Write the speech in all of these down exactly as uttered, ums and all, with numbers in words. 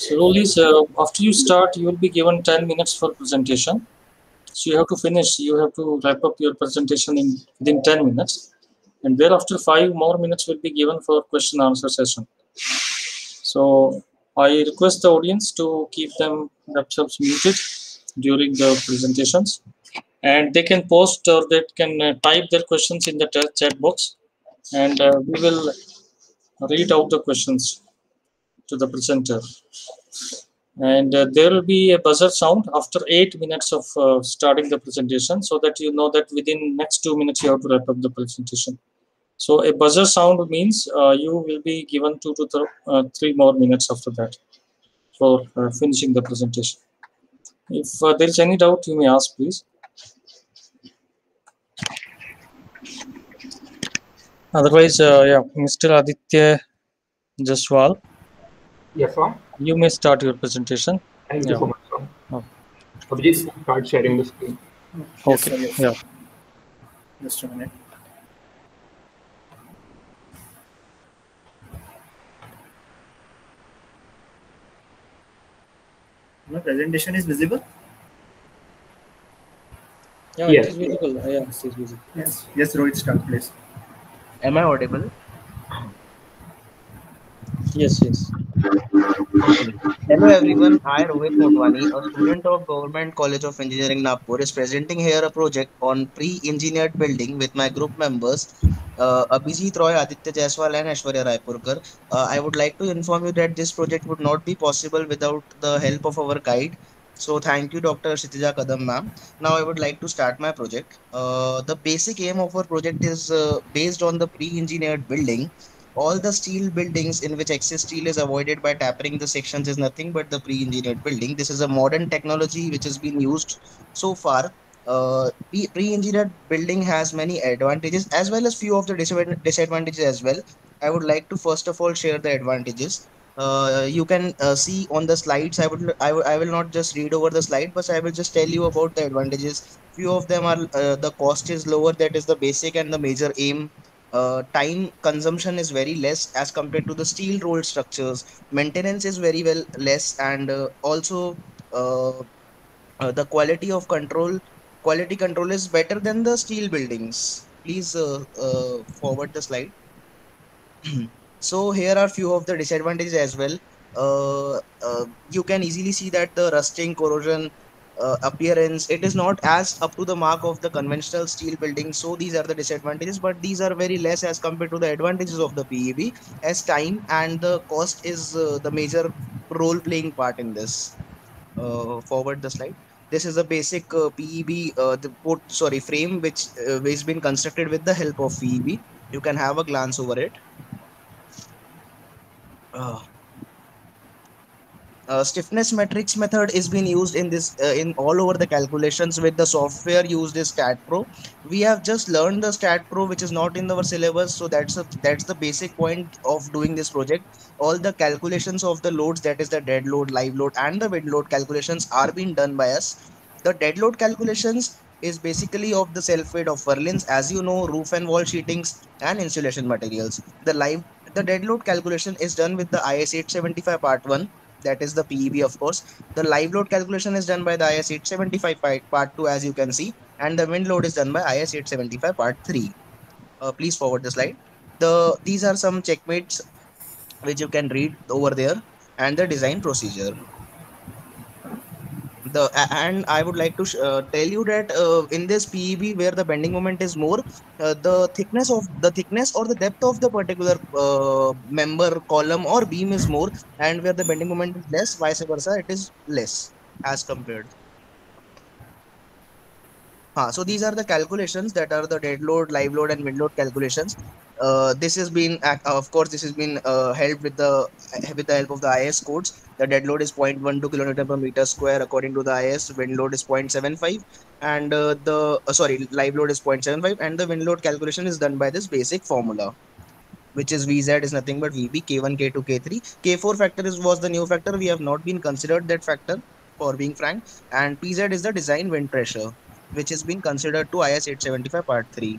Slowly, so after you start, you will be given ten minutes for presentation. So you have to finish, you have to wrap up your presentation in within ten minutes. And thereafter, five more minutes will be given for question answer session. So I request the audience to keep them themselves muted during the presentations, and they can post or they can uh, type their questions in the chat box, and uh, we will read out the questions to the presenter. And uh, there will be a buzzer sound after eight minutes of uh, starting the presentation, so that you know that within next two minutes you have to wrap up the presentation. So a buzzer sound means uh, you will be given two to th uh, three more minutes after that for uh, finishing the presentation. If uh, there is any doubt, you may ask, please. Otherwise, uh, yeah, Mister Aditya Jaswal, Yes, sir. you may start your presentation. Thank you Yeah. so much, sir. Oh. Abhijit, start sharing the screen. Okay. Yes, sir, yes, sir. Yeah. Just a minute. My presentation is visible? Yeah, Yes. it is visible. Yeah, it is visible. Yes. Yes, Rohit, start, please. Am I audible? Yes, yes. Okay. Hello everyone, I Rohit Motwani, a student of Government College of Engineering Nagpur, is presenting here a project on pre-engineered building with my group members uh, Abhijit Roy, Aditya Jaiswal and Aishwarya Raipurkar. Uh, I would like to inform you that this project would not be possible without the help of our guide. So thank you Doctor Shitija Kadam ma'am. Now I would like to start my project. Uh, the basic aim of our project is uh, based on the pre-engineered building. All the steel buildings in which excess steel is avoided by tapering the sections is nothing but the pre-engineered building. This is a modern technology which has been used so far. Uh, pre- pre-engineered building has many advantages as well as few of the disadvan- disadvantages as well. I would like to first of all share the advantages. Uh, you can uh, see on the slides. I would I will I will not just read over the slide, but I will just tell you about the advantages. Few of them are uh, the cost is lower. That is the basic and the major aim. Uh, time consumption is very less as compared to the steel rolled structures. Maintenance is very well less, and uh, also uh, uh, the quality of control quality control is better than the steel buildings. Please uh, uh, forward the slide. So here are few of the disadvantages as well. Uh, uh, you can easily see that the rusting, corrosion, uh, appearance, it is not as up to the mark of the conventional steel building. So these are the disadvantages, but these are very less as compared to the advantages of the P E B, as time and the cost is uh, the major role playing part in this. Uh, forward the slide. This is a basic uh, P E B, uh, the port, sorry, frame which uh, has been constructed with the help of P E B. You can have a glance over it. Uh, uh, stiffness matrix method is being used in this uh, in all over the calculations with the software used is StatPro. We have just learned the StatPro, which is not in our syllabus, so that's a, that's the basic point of doing this project. All the calculations of the loads, that is the dead load, live load, and the wind load calculations are being done by us. The dead load calculations is basically of the self weight of purlins, as you know, roof and wall sheetings and insulation materials. The live the dead load calculation is done with the I S eight seventy-five part one, that is the P E B, of course. The live load calculation is done by the I S eight seventy-five part two, as you can see, and the wind load is done by I S eight seventy-five part three. Uh, please forward the slide. The These are some checkmates which you can read over there, and the design procedure. The a- and I would like to sh- uh, tell you that uh, in this P E B where the bending moment is more, uh, the thickness of the thickness or the depth of the particular uh, member, column or beam is more, and where the bending moment is less, vice versa, it is less as compared. Uh, so these are the calculations that are the dead load, live load, and wind load calculations. Uh, this has been, ac- of course, this has been uh, helped with the with the help of the I S codes. The dead load is zero point one two kilometer per meter square according to the I S. Wind load is zero point seven five, and uh, the uh, sorry, live load is zero point seven five, and the wind load calculation is done by this basic formula, which is V Z is nothing but V B, K one, K two, K three. K four factor is was the new factor. We have not been considered that factor, for being frank. And P Z is the design wind pressure, which has been considered to I S eight seventy-five part three.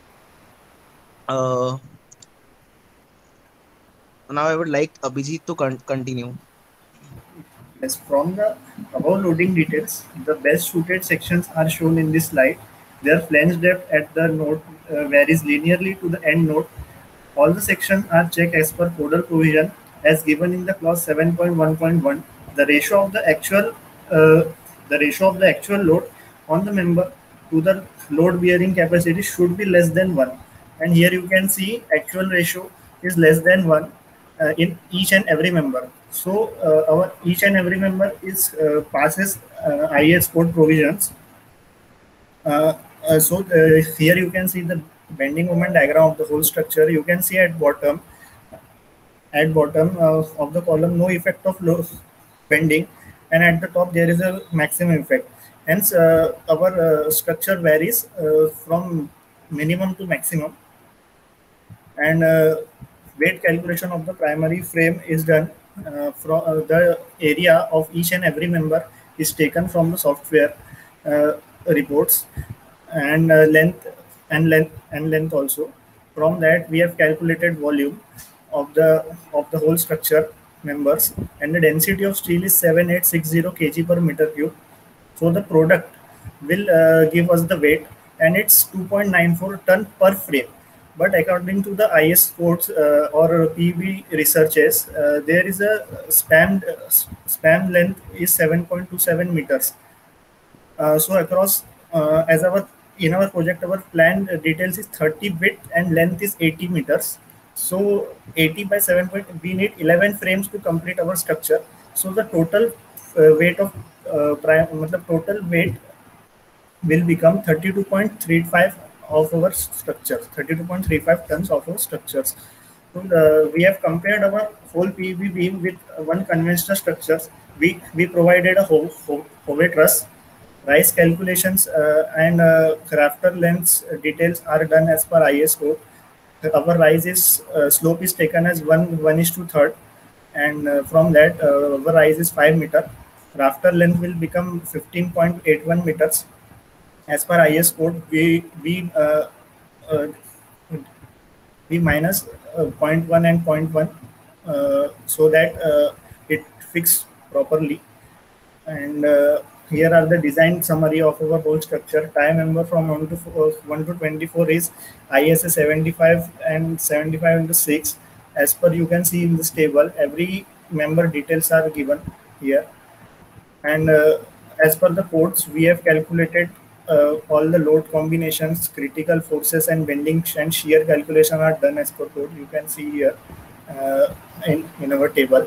Uh, Now I would like Abhijit to con- continue. Yes, from the above loading details, the best suited sections are shown in this slide. Their flange depth at the node uh, varies linearly to the end node. All the sections are checked as per codal provision as given in the clause seven point one point one. The ratio of the actual uh, the ratio of the actual load on the member to the load bearing capacity should be less than one. And here you can see actual ratio is less than one uh, in each and every member. So uh, our each and every member is uh, passes uh, I S code provisions. Uh, uh, so uh, here you can see the bending moment diagram of the whole structure. You can see at bottom at bottom uh, of the column no effect of low bending, and at the top there is a maximum effect. Hence uh, our uh, structure varies uh, from minimum to maximum, and uh, weight calculation of the primary frame is done uh, from uh, the area of each and every member is taken from the software uh, reports, and uh, length and length and length also. From that we have calculated volume of the of the whole structure members, and the density of steel is seven eight six zero kg per meter cube. So the product will uh, give us the weight, and it's two point nine four ton per frame. But according to the I S codes uh, or P B researches, uh, there is a span uh, span length is seven point two seven meters. Uh, so across uh, as our in our project, our plan details is thirty width and length is eighty meters. So eighty by seven point, we need eleven frames to complete our structure. So the total uh, weight of uh, prime, matlab total weight will become thirty-two point three five of our structures, thirty-two point three five tons of our structures. So uh, we have compared our whole P E B beam with one conventional structures. We we provided a whole, whole, whole truss. Rise calculations uh, and uh, rafter lengths details are done as per I S code. Our rise is uh, slope is taken as one one is to third, and uh, from that uh, our rise is five meter. Rafter length will become fifteen point eight one meters. As per I S code, we we uh, uh, we minus uh, zero point one and zero point one uh, so that uh, it fixed properly. And uh, here are the design summary of our whole structure. Tie member from one to four, one to twenty-four is I S A seventy-five and seventy-five into six. As per you can see in this table, every member details are given here. And uh, as per the codes, we have calculated uh, all the load combinations, critical forces, and bending and shear calculation are done as per code. You can see here uh, in, in our table.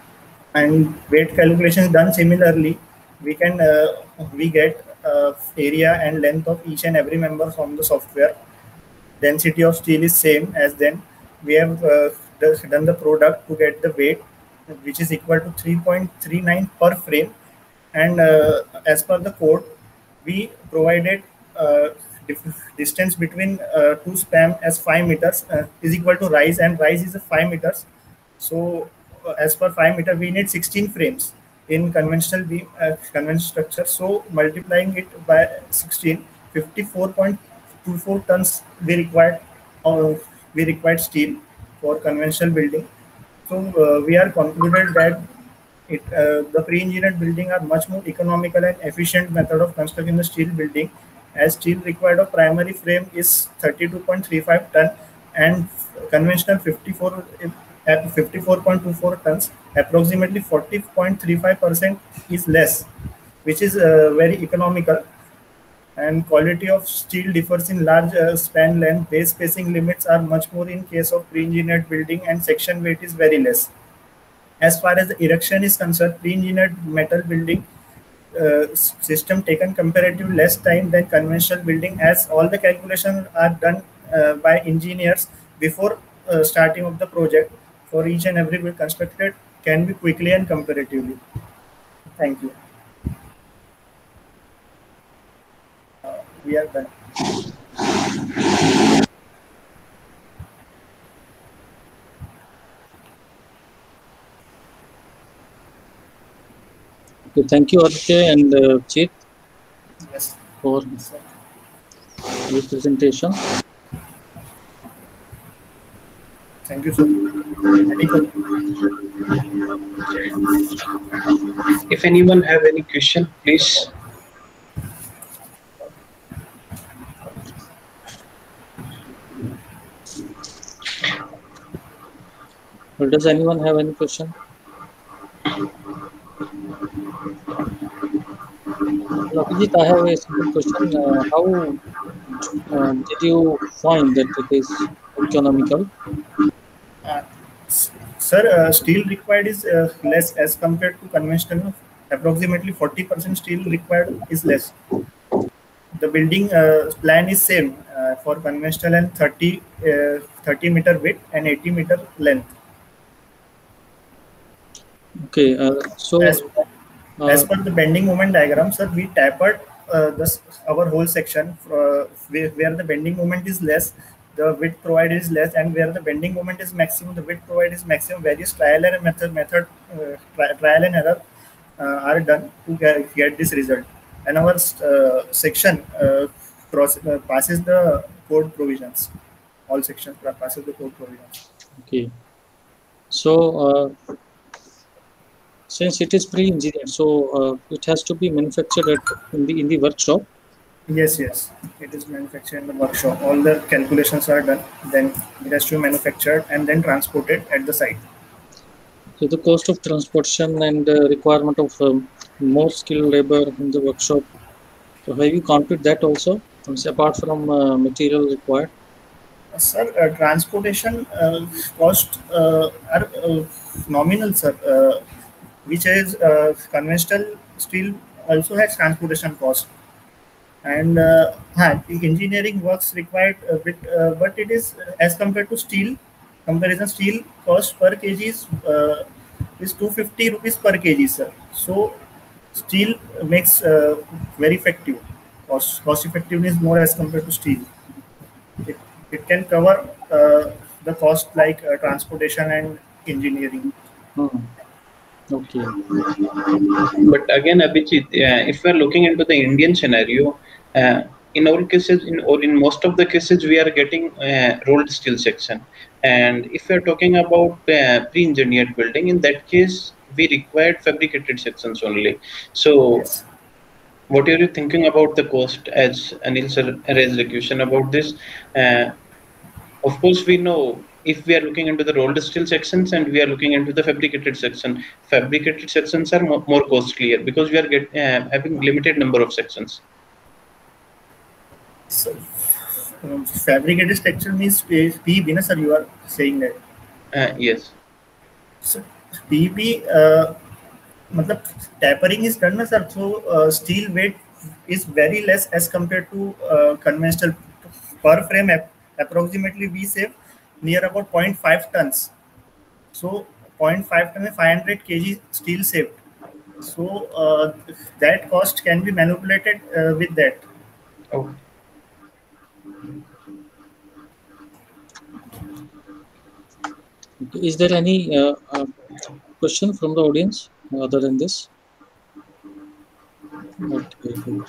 And weight calculation done similarly. We can uh, we get uh, area and length of each and every member from the software. Density of steel is same as then. We have uh, done the product to get the weight, which is equal to three point three nine per frame. And uh, as per the code, we provided uh, distance between uh, two span as five meters uh, is equal to rise, and rise is a five meters. So uh, as per five meter, we need sixteen frames in conventional beam uh, conventional structure. So multiplying it by sixteen, fifty-four point two four tons we required uh, we required steel for conventional building. So uh, we are concluded that it uh, the pre-engineered building are much more economical and efficient method of constructing the steel building, as steel required of primary frame is thirty-two point three five ton and conventional fifty-four at fifty-four point two four tons. Approximately forty point three five percent is less, which is uh, very economical. And quality of steel differs in large uh, span length. Base spacing limits are much more in case of pre-engineered building, and section weight is very less. As far as the erection is concerned, pre-engineered metal building uh, system taken comparatively less time than conventional building, as all the calculations are done uh, by engineers before uh, starting of the project. For each and every build constructed can be quickly and comparatively. Thank you. Uh, we are done. Okay, thank you, Aditya and uh, Chit, Yes. for Yes, your presentation. thank you, sir. Any questions? If anyone have any question, please. Well, does anyone have any question? Well, Abhijit, I have a simple question. Uh, how uh, did you find that it is economical? Uh, s- Sir, uh, steel required is uh, less as compared to conventional. Approximately forty percent steel required is less. The building uh, plan is same uh, for conventional and thirty, uh, thirty meter width and eighty meter length. Okay, uh, As, so as uh, per the bending moment diagram, sir, we tapered uh, this, our whole section uh, where, where the bending moment is less, the width provided is less, and where the bending moment is maximum, the width provided is maximum. Various trial and method, method uh, tri- trial and error uh, are done to get, get this result. And our uh, section uh, cross, uh, passes the code provisions. All sections passes the code provisions. okay, so uh, since it is pre-engineered, so uh, it has to be manufactured at in the in the workshop. Yes, yes. It is manufactured in the workshop. All the calculations are done. Then it has to be manufactured and then transported at the site. So the cost of transportation and uh, requirement of um, more skilled labor in the workshop. So have you counted that also, Means apart from uh, material required? Uh, sir, uh, transportation uh, cost uh, are uh, nominal, sir. Uh, which is uh, conventional steel also has transportation cost. And uh, huh, the engineering works required a bit, uh, but it is uh, as compared to steel. Comparison steel cost per kg is uh, is two hundred fifty rupees per kg, sir. So steel makes uh, very effective. Cost cost effectiveness more as compared to steel. It, it can cover uh, the cost like uh, transportation and engineering. Hmm. Okay. But again, Abhijit, uh, if we're looking into the Indian scenario, uh, in all cases, in or in most of the cases, we are getting uh, rolled steel section. And if we're talking about uh, pre-engineered building, in that case, we required fabricated sections only. So, Yes. what are you thinking about the cost? As Anil sir raised a question about this. Uh, of course, we know if we are looking into the rolled steel sections and we are looking into the fabricated section, fabricated sections are more, more costlier because we are get, uh, having limited number of sections. So, um, fabricated structure means P B, na, sir, you are saying that. Uh, yes. So P B, uh, matlab, tapering is done, na, sir. So uh, steel weight is very less as compared to uh, conventional per frame. ap- Approximately, we save near about zero point five tons. So zero point five ton, five hundred kg steel saved. So uh, that cost can be manipulated uh, with that. Oh, Okay. Is there any uh, uh, question from the audience other than this? Okay, good.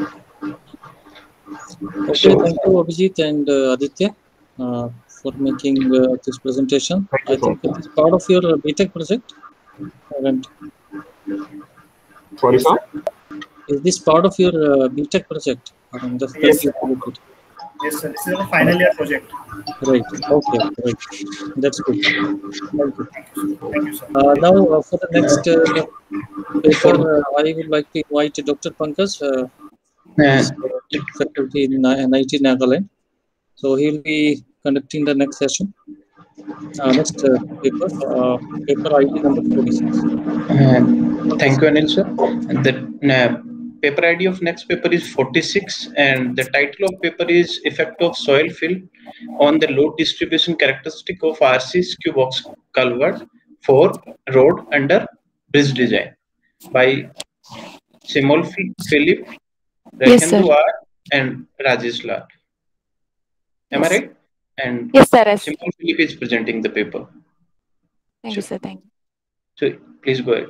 Okay, so thank you, Abhijit and uh, Aditya, uh, for making uh, this presentation. thank I you so think it much. is part of your uh, B Tech project. And Sorry, Yes, sir. sir. is this part of your uh, B Tech project? I mean, that, that Yes, you sir. created. Yes, sir. This is our final year project. Right. Okay. Right. That's good. Thank you. Thank you, sir. Uh, now, uh, for the next uh, paper, uh, I would like to invite Doctor Pankaj. Uh, Uh, he's uh, faculty in uh, N I T Nagaland. So he will be conducting the next session, uh, next uh, paper, uh, paper I D number forty-six. Uh, Pankaj. thank you, Anil sir. The uh, paper I D of next paper is forty-six, and the title of paper is Effect of Soil Fill on the Load Distribution Characteristic of R C Skew Box Culvert for Road Under Bridge Design by Simol Philip, Yes, sir. Rakhendu R, and Rajesh Lal. Am I Yes. right? And Yes, sir. Yes. Simol Philip is presenting the paper. Thank you, So, sir. Thank you. so please go ahead.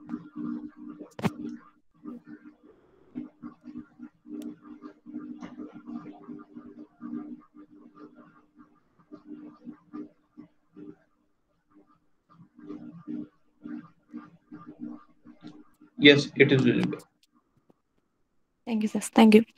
Yes, it is visible. Thank you, sir. Thank you.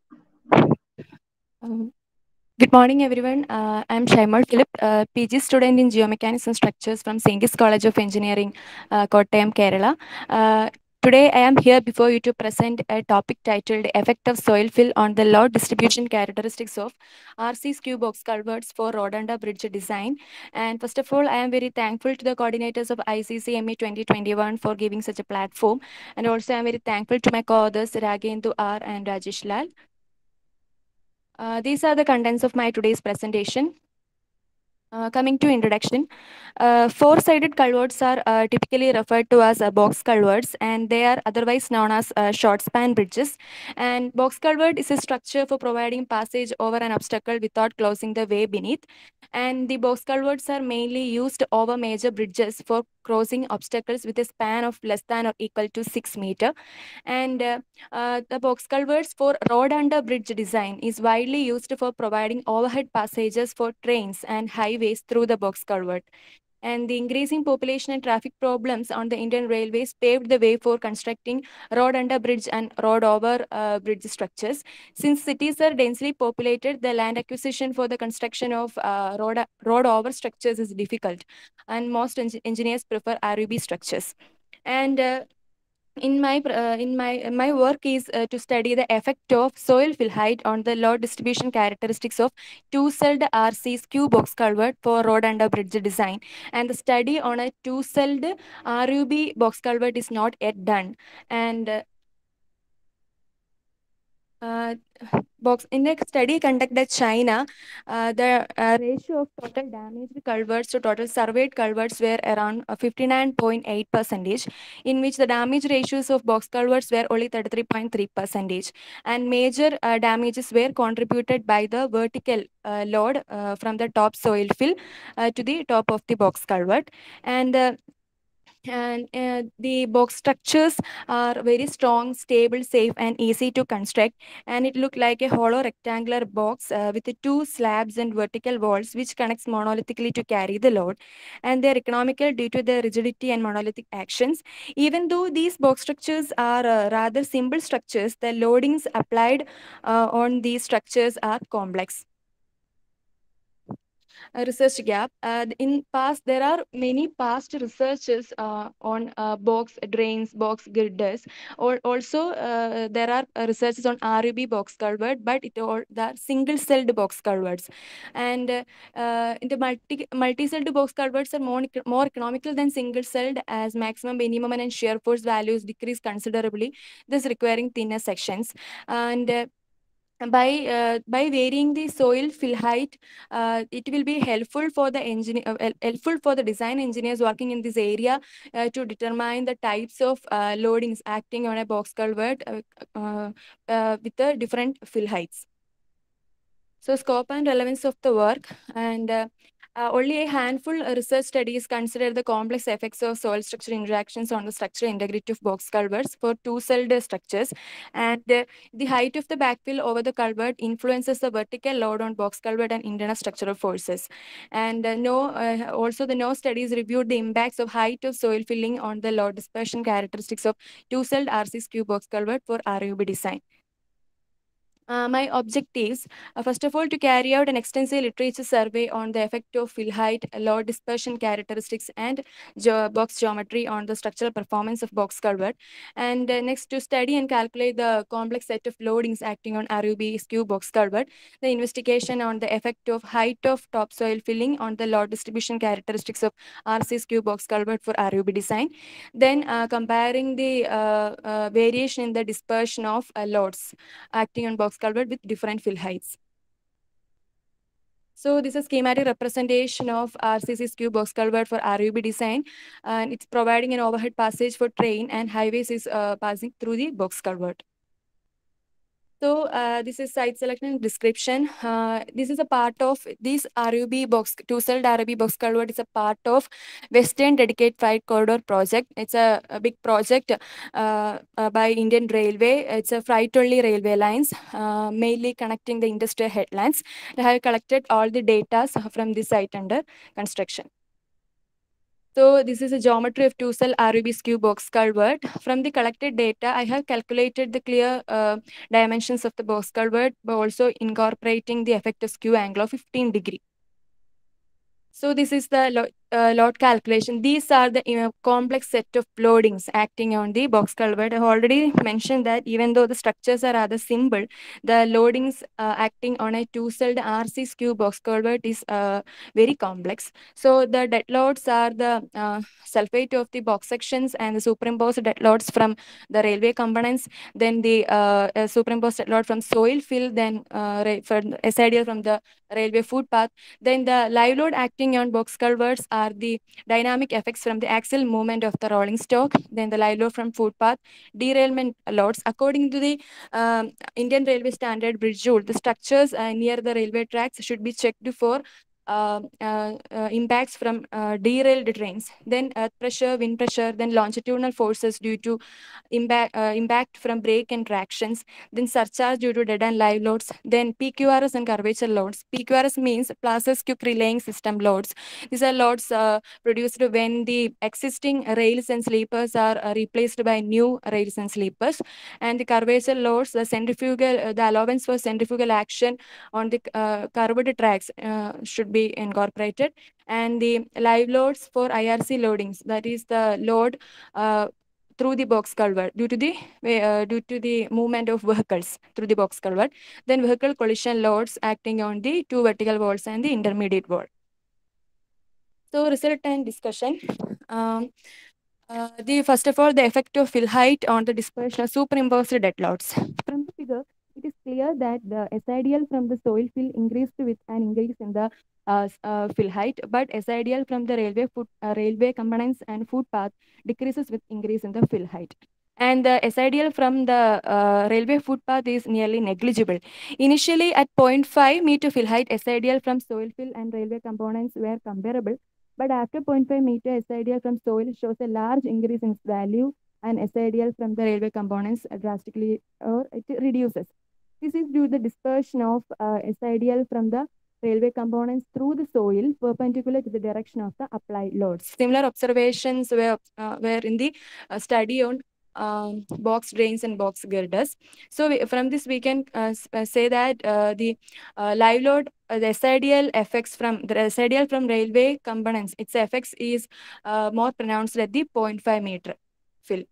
Um, Good morning, everyone. Uh, I'm Shaimal Philip, uh, P G student in Geomechanics and Structures from Saint Gi's College of Engineering, uh, Kottayam, Kerala. Uh, Today, I am here before you to present a topic titled Effect of Soil Fill on the Load Distribution Characteristics of R C Skew Box Culverts for Road Under Bridge Design. And first of all, I am very thankful to the coordinators of I C C M E twenty twenty-one for giving such a platform. And also, I am very thankful to my co-authors Ragendu R and Rajesh Lal. Uh, these are the contents of my today's presentation. Uh, coming to introduction, uh, four-sided culverts are uh, typically referred to as uh, box culverts, and they are otherwise known as uh, short span bridges. And box culvert is a structure for providing passage over an obstacle without closing the way beneath. And the box culverts are mainly used over major bridges for crossing obstacles with a span of less than or equal to six meter. And uh, uh, the box culverts for road under bridge design is widely used for providing overhead passages for trains and highways through the box culvert. And the increasing population and traffic problems on the Indian railways paved the way for constructing road under bridge and road over uh, bridge structures. Since cities are densely populated, the land acquisition for the construction of uh, road, road over structures is difficult, and most eng- engineers prefer R U B structures. And uh, in my uh, in my my work is uh, to study the effect of soil fill height on the load distribution characteristics of two-celled R C skew box culvert for road under bridge design, and the study on a two-celled R U B box culvert is not yet done. And uh, uh, box in a study conducted at China, uh, the uh, ratio of total damaged culverts to total surveyed culverts were around uh, fifty-nine point eight percentage, in which the damage ratios of box culverts were only thirty-three point three percentage, and major uh, damages were contributed by the vertical uh, load uh, from the top soil fill uh, to the top of the box culvert. And uh, and uh, the box structures are very strong, stable, safe, and easy to construct, and it looked like a hollow rectangular box uh, with the two slabs and vertical walls which connects monolithically to carry the load, and they're economical due to their rigidity and monolithic actions. Even though these box structures are uh, rather simple structures, the loadings applied uh, on these structures are complex. A research gap. Uh, in past, there are many past researches uh, on uh, box drains, box girders, or also uh, there are uh, researches on R U B box culvert, but it all the single-celled box culverts, and uh, uh, the multi multi-celled box culverts are more more economical than single-celled, as maximum minimum and shear force values decrease considerably, thus requiring thinner sections. And uh, by uh, by varying the soil fill height, uh, it will be helpful for the engineer uh, hel- helpful for the design engineers working in this area uh, to determine the types of uh, loadings acting on a box culvert uh, uh, uh, with the different fill heights. So, scope and relevance of the work, and uh, uh, only a handful of research studies consider the complex effects of soil structure interactions on the structural integrity of box culverts for two-celled structures, and uh, the height of the backfill over the culvert influences the vertical load on box culvert and internal structural forces. And uh, no, uh, also the no studies reviewed the impacts of height of soil filling on the load dispersion characteristics of two-celled R C skew box culvert for R U B design. Uh, my objectives, uh, first of all, to carry out an extensive literature survey on the effect of fill height, load dispersion characteristics, and ge- box geometry on the structural performance of box culvert. And uh, next, to study and calculate the complex set of loadings acting on R U B skew box culvert. The investigation on the effect of height of topsoil filling on the load distribution characteristics of R C skew box culvert for R U B design. Then uh, comparing the uh, uh, variation in the dispersion of uh, loads acting on box culvert with different fill heights. So this is schematic representation of R C C skew box culvert for R U B design, and it's providing an overhead passage for train, and highways is uh, passing through the box culvert. So uh, this is site selection and description. Uh, this is a part of this R U B box, two-celled R U B box culvert is a part of Western Dedicated Freight Corridor project. It's a, a big project uh, uh, by Indian Railway. It's a freight-only railway lines, uh, mainly connecting the industrial headlands. I have collected all the data from this site under construction. So this is a geometry of two-cell R U B skew box culvert. From the collected data, I have calculated the clear uh, dimensions of the box culvert, but also incorporating the effective skew angle of fifteen degree. So this is the lo uh, load calculation. These are the uh, complex set of loadings acting on the box culvert. I have already mentioned that even though the structures are rather simple, the loadings uh, acting on a two-celled R C skew box culvert is uh, very complex. So the dead loads are the uh, sulfate of the box sections and the superimposed dead loads from the railway components, then the uh, uh, superimposed dead load from soil fill, then uh, for S I D L from the railway footpath. Then the live load acting on box culverts are the dynamic effects from the axial movement of the rolling stock, then the live load from footpath, derailment loads. According to the um, Indian Railway Standard Bridge Rule, the structures uh, near the railway tracks should be checked for uh, uh, uh, impacts from uh, derailed trains, then earth pressure, wind pressure, then longitudinal forces due to impact, uh, impact from brake and tractions, then surcharge due to dead and live loads, then P Q R S and curvature loads. P Q R S means Placer's quick relaying system loads. These are loads uh, produced when the existing rails and sleepers are uh, replaced by new rails and sleepers. And the curvature loads, the centrifugal, uh, the allowance for centrifugal action on the uh, curved tracks uh, should be incorporated. And the live loads for I R C loadings, that is the load uh, through the box culvert due to the uh, due to the movement of vehicles through the box culvert. Then vehicle collision loads acting on the two vertical walls and the intermediate wall. So result and discussion. Um, uh, the first of all, the effect of fill height on the dispersion of superimposed dead loads. From the figure, it is clear that the S I D L from the soil fill increased with an increase in the uh, uh, fill height, but S I D L from the railway foot, uh, railway components and footpath decreases with increase in the fill height. And the S I D L from the uh, railway footpath is nearly negligible. Initially, at zero point five meter fill height, S I D L from soil fill and railway components were comparable. But after zero point five meter, S I D L from soil shows a large increase in its value, and S I D L from the railway components drastically or it reduces. This is due to the dispersion of uh, S I D L from the railway components through the soil perpendicular to the direction of the applied loads. Similar observations were, uh, were in the uh, study on um, box drains and box girders. So we, from this we can uh, say that uh, the uh, live load, uh, the S I D L effects from the S I D L from railway components, its effects is uh, more pronounced at the zero point five meter fill.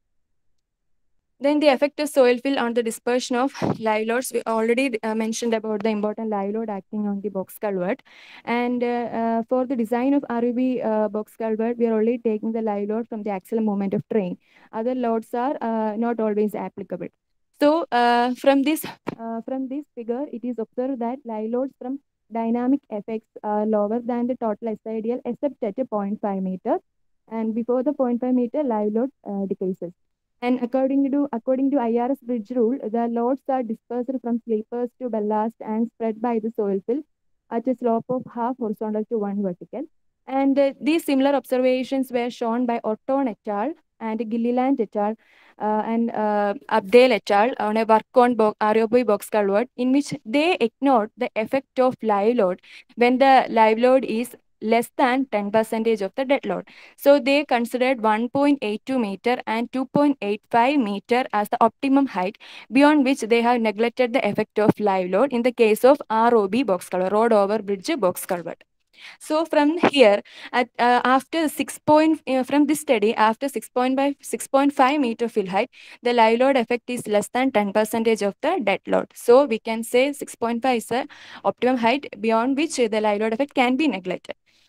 Then the effect of soil fill on the dispersion of live loads. We already uh, mentioned about the important live load acting on the box culvert. And uh, uh, for the design of R U B uh, box culvert, we are only taking the live load from the axial moment of train. Other loads are uh, not always applicable. So uh, from this uh, from this figure, it is observed that live loads from dynamic effects are lower than the total S I D L except at a zero point five meter. And before the zero point five meter, live load uh, decreases. And according to according to I R S bridge rule, the loads are dispersed from sleepers to ballast and spread by the soil fill at a slope of half horizontal to one vertical. And uh, these similar observations were shown by Orton et al. And Gilliland et al. Uh, and uh, Abdel et al. On a work on bo R U B box culvert, in which they ignored the effect of live load when the live load is less than ten percent of the dead load. So they considered one point eight two meter and two point eight five meter as the optimum height, beyond which they have neglected the effect of live load in the case of R O B box culvert, road over bridge box culvert. So from here, at uh, after six point uh, from this study, after six point five meter fill height, the live load effect is less than ten percent of the dead load. So we can say six point five is the optimum height beyond which the live load effect can be neglected.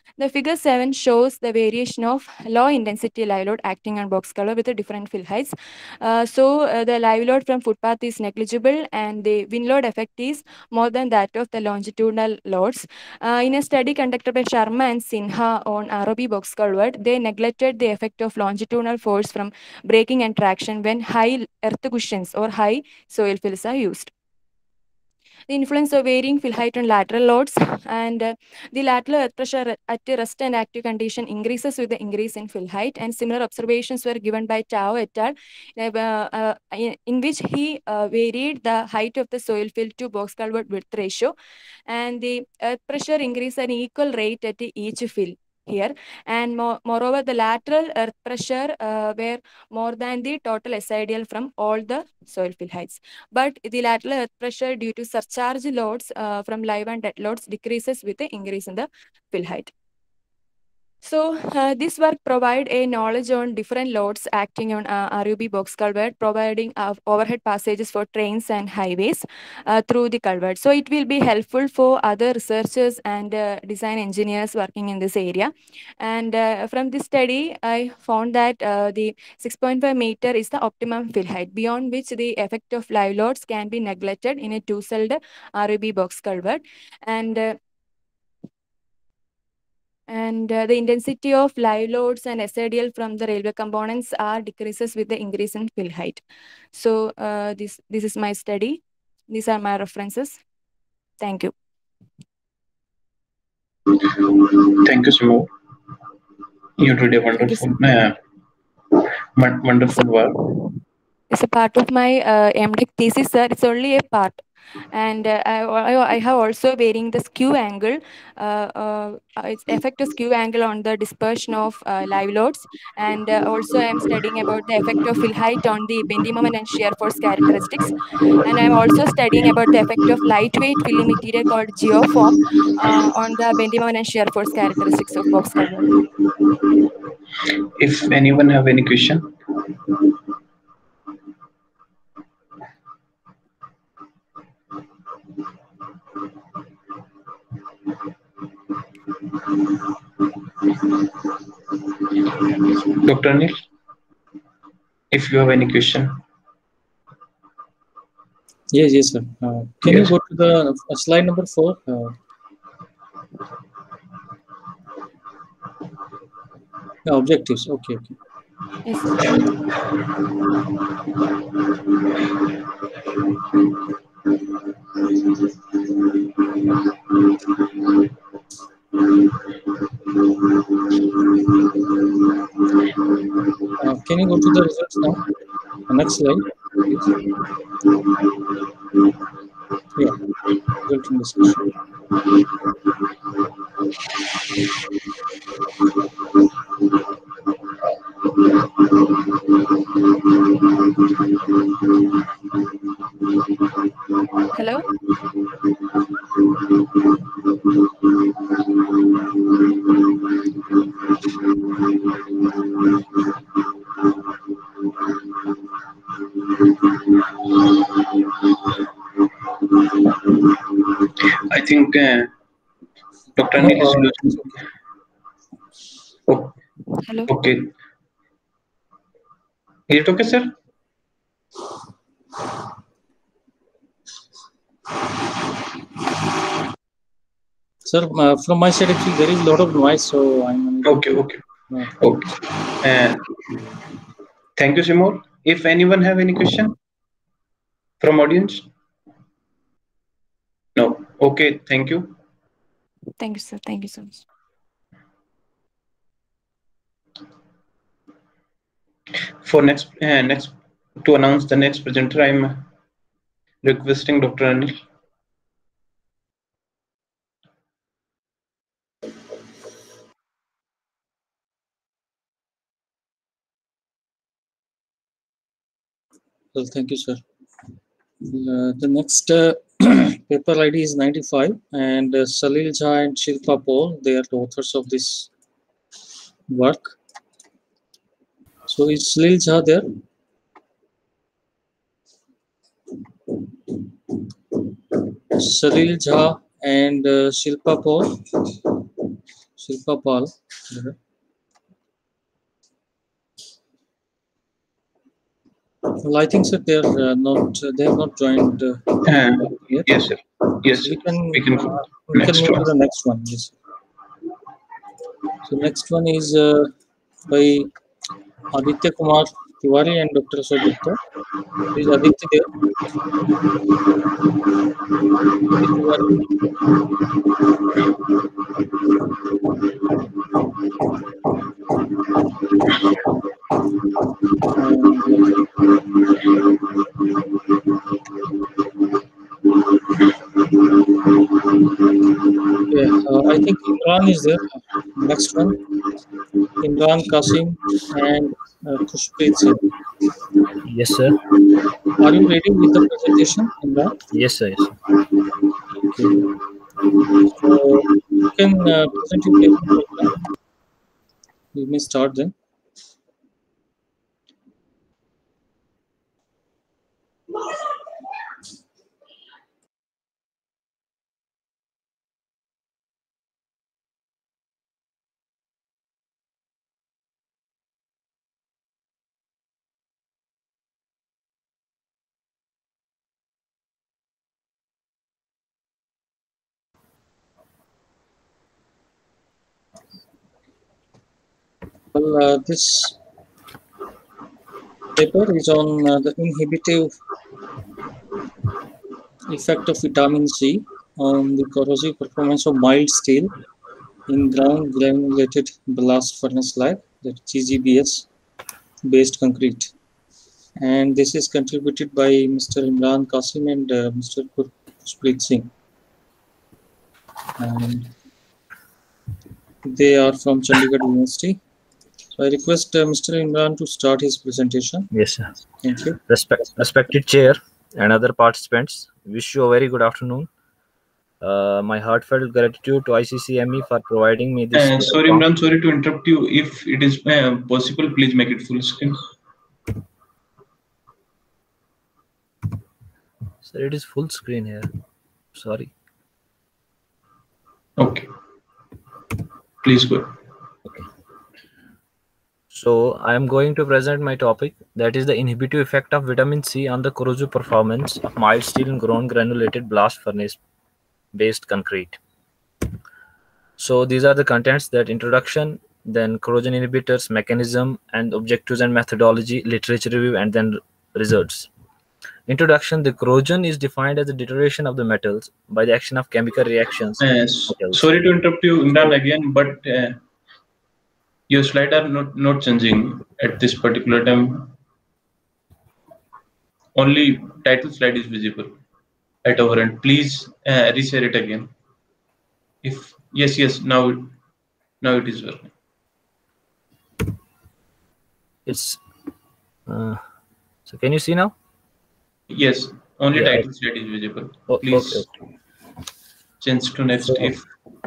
The figure seven shows the variation of low intensity live load acting on box color with a different fill heights. Uh, so uh, the live load from footpath is negligible and the wind load effect is more than that of the longitudinal loads. Uh, in a study conducted by Sharma and Sinha on R O B box culvert, they neglected the effect of longitudinal force from braking and traction when high earth cushions or high soil fills are used. The influence of varying fill height on lateral loads, and uh, the lateral earth pressure at a rest and active condition increases with the increase in fill height, and similar observations were given by Tao et al. Uh, uh, in, in which he uh, varied the height of the soil fill to box culvert width ratio, and the earth pressure increased at an equal rate at each fill here, and mo moreover the lateral earth pressure uh, were more than the total S I D L from all the soil fill heights. But the lateral earth pressure due to surcharge loads uh, from live and dead loads decreases with the increase in the fill height. So uh, this work provide a knowledge on different loads acting on uh, R U B box culvert, providing uh, overhead passages for trains and highways uh, through the culvert. So it will be helpful for other researchers and uh, design engineers working in this area. And uh, from this study, I found that uh, the six point five meter is the optimum fill height, beyond which the effect of live loads can be neglected in a two-celled R U B box culvert. And uh, and uh, the intensity of live loads and S I D L from the railway components are decreases with the increase in fill height. So uh, this this is my study. These are my references. Thank you. Thank you, Simo. You did a wonderful, uh, wonderful work. It's a part of my uh, MTech thesis, sir. It's only a part. And uh, I, I, I have also varying the skew angle. Uh, uh, its effect of skew angle on the dispersion of uh, live loads. And uh, also I am studying about the effect of fill height on the bending moment and shear force characteristics. And I'm also studying about the effect of lightweight filling material called geoform uh, on the bending moment and shear force characteristics of box culvert. If anyone have any question. Doctor Anil, if you have any question. Yes, yes, sir. Uh, can yes. you go to the uh, slide number four? Uh, the objectives. Okay, okay. Yes, sir. Uh, can you go to the results now? The next slide, please. Yeah, result in discussion. Hello? I think uh, Doctor No, Anil is uh, losing. Oh, Hello? okay. Is it okay, sir? Sir, uh, from my side, actually, there is a lot of noise, so I'm. Okay, okay. Uh, okay. Uh, thank you, Simon. If anyone have any question from audience? No. Okay, thank you. Thank you, sir. Thank you so much. For next, uh, next to announce the next presenter, I'm requesting Doctor Anil. Well, thank you, sir. Uh, the next uh, paper I D is ninety-five, and uh, Salil Jha and Shilpa Paul, they are the authors of this work. So is Salil Jha there? Salil Jha and uh, Shilpa Paul. Shilpa Pal. Well, I think that they're uh, not. Uh, they have not joined uh, Uh, yet. yes, sir. Yes, So sir. we can We can uh, go we can next move to one. the next one. Yes. So next one is uh, by Aditya Kumar Tiwari and Doctor Ashok Gupta. Is Aditya there? Aditya Tiwari. Okay, uh, I think Imran is there. Next one, Imran Qasim and uh, Khushpreet Singh. Yes, sir. Are you ready with the presentation, Imran? Yes, sir. Yes, sir. Okay. So you can uh, present your paper program. You may start then. Well, uh, this paper is on uh, the inhibitive effect of vitamin C on the corrosive performance of mild steel in ground granulated blast furnace slag, that G G B S based concrete. And this is contributed by Mister Imran Qasim and uh, Mister Khushpreet Singh. And they are from Chandigarh University. So I request uh, Mister Imran to start his presentation. Yes, sir. Thank you. Respect, respected chair and other participants, wish you a very good afternoon. Uh, my heartfelt gratitude to I C C M E for providing me this. Uh, sorry, Imran, sorry to interrupt you. If it is uh, possible, please make it full screen. Sir, it is full screen here. Sorry. Okay. Please go. So I am going to present my topic, that is the inhibitive effect of vitamin C on the corrosive performance of mild steel in ground granulated blast furnace based concrete. So these are the contents: that introduction, then corrosion inhibitors, mechanism and objectives and methodology, literature review, and then results. Introduction: the corrosion is defined as the deterioration of the metals by the action of chemical reactions. Uh, sorry to interrupt you, Imran, again, but uh, your slides are not, not changing at this particular time. Only title slide is visible at our end. Please uh, reshare it again. If yes, yes, now now it is working. It's uh, so can you see now? Yes, only Yeah, title slide is visible. Oh, Please okay, okay. change to next. So, if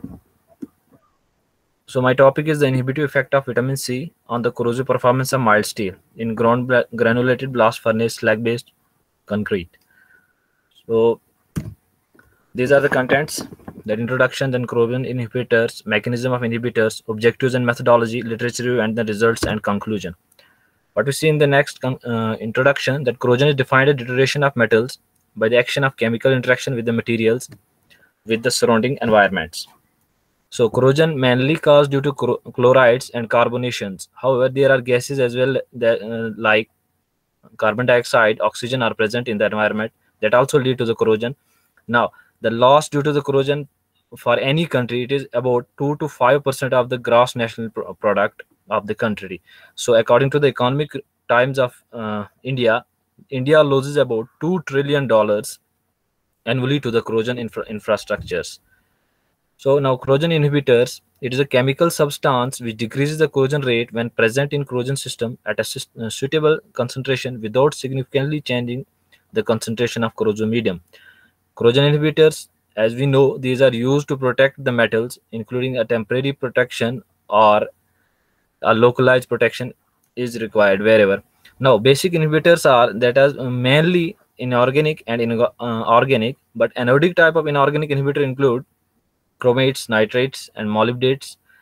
so my topic is the inhibitive effect of vitamin C on the corrosive performance of mild steel in ground bla granulated blast furnace slag based concrete. So these are the contents: that introduction, then corrosion inhibitors, mechanism of inhibitors, objectives and methodology, literature review, and the results and conclusion. What we see in the next uh, introduction, that corrosion is defined as deterioration of metals by the action of chemical interaction with the materials with the surrounding environments. So corrosion mainly caused due to chlorides and carbonations. However, there are gases as well that uh, like carbon dioxide, oxygen are present in the environment that also lead to the corrosion. Now, the loss due to the corrosion for any country, it is about two to five percent of the gross national pro product of the country. So according to the Economic Times of uh, India, India loses about two trillion dollars annually to the corrosion infra infrastructures. So now corrosion inhibitors, it is a chemical substance which decreases the corrosion rate when present in corrosion system at a uh, suitable concentration without significantly changing the concentration of corrosive medium. Corrosion inhibitors, as we know, these are used to protect the metals, including a temporary protection or a localized protection is required wherever. Now, basic inhibitors are that are mainly inorganic and in, uh, organic, but anodic type of inorganic inhibitor include chromates, nitrates, and molybdates.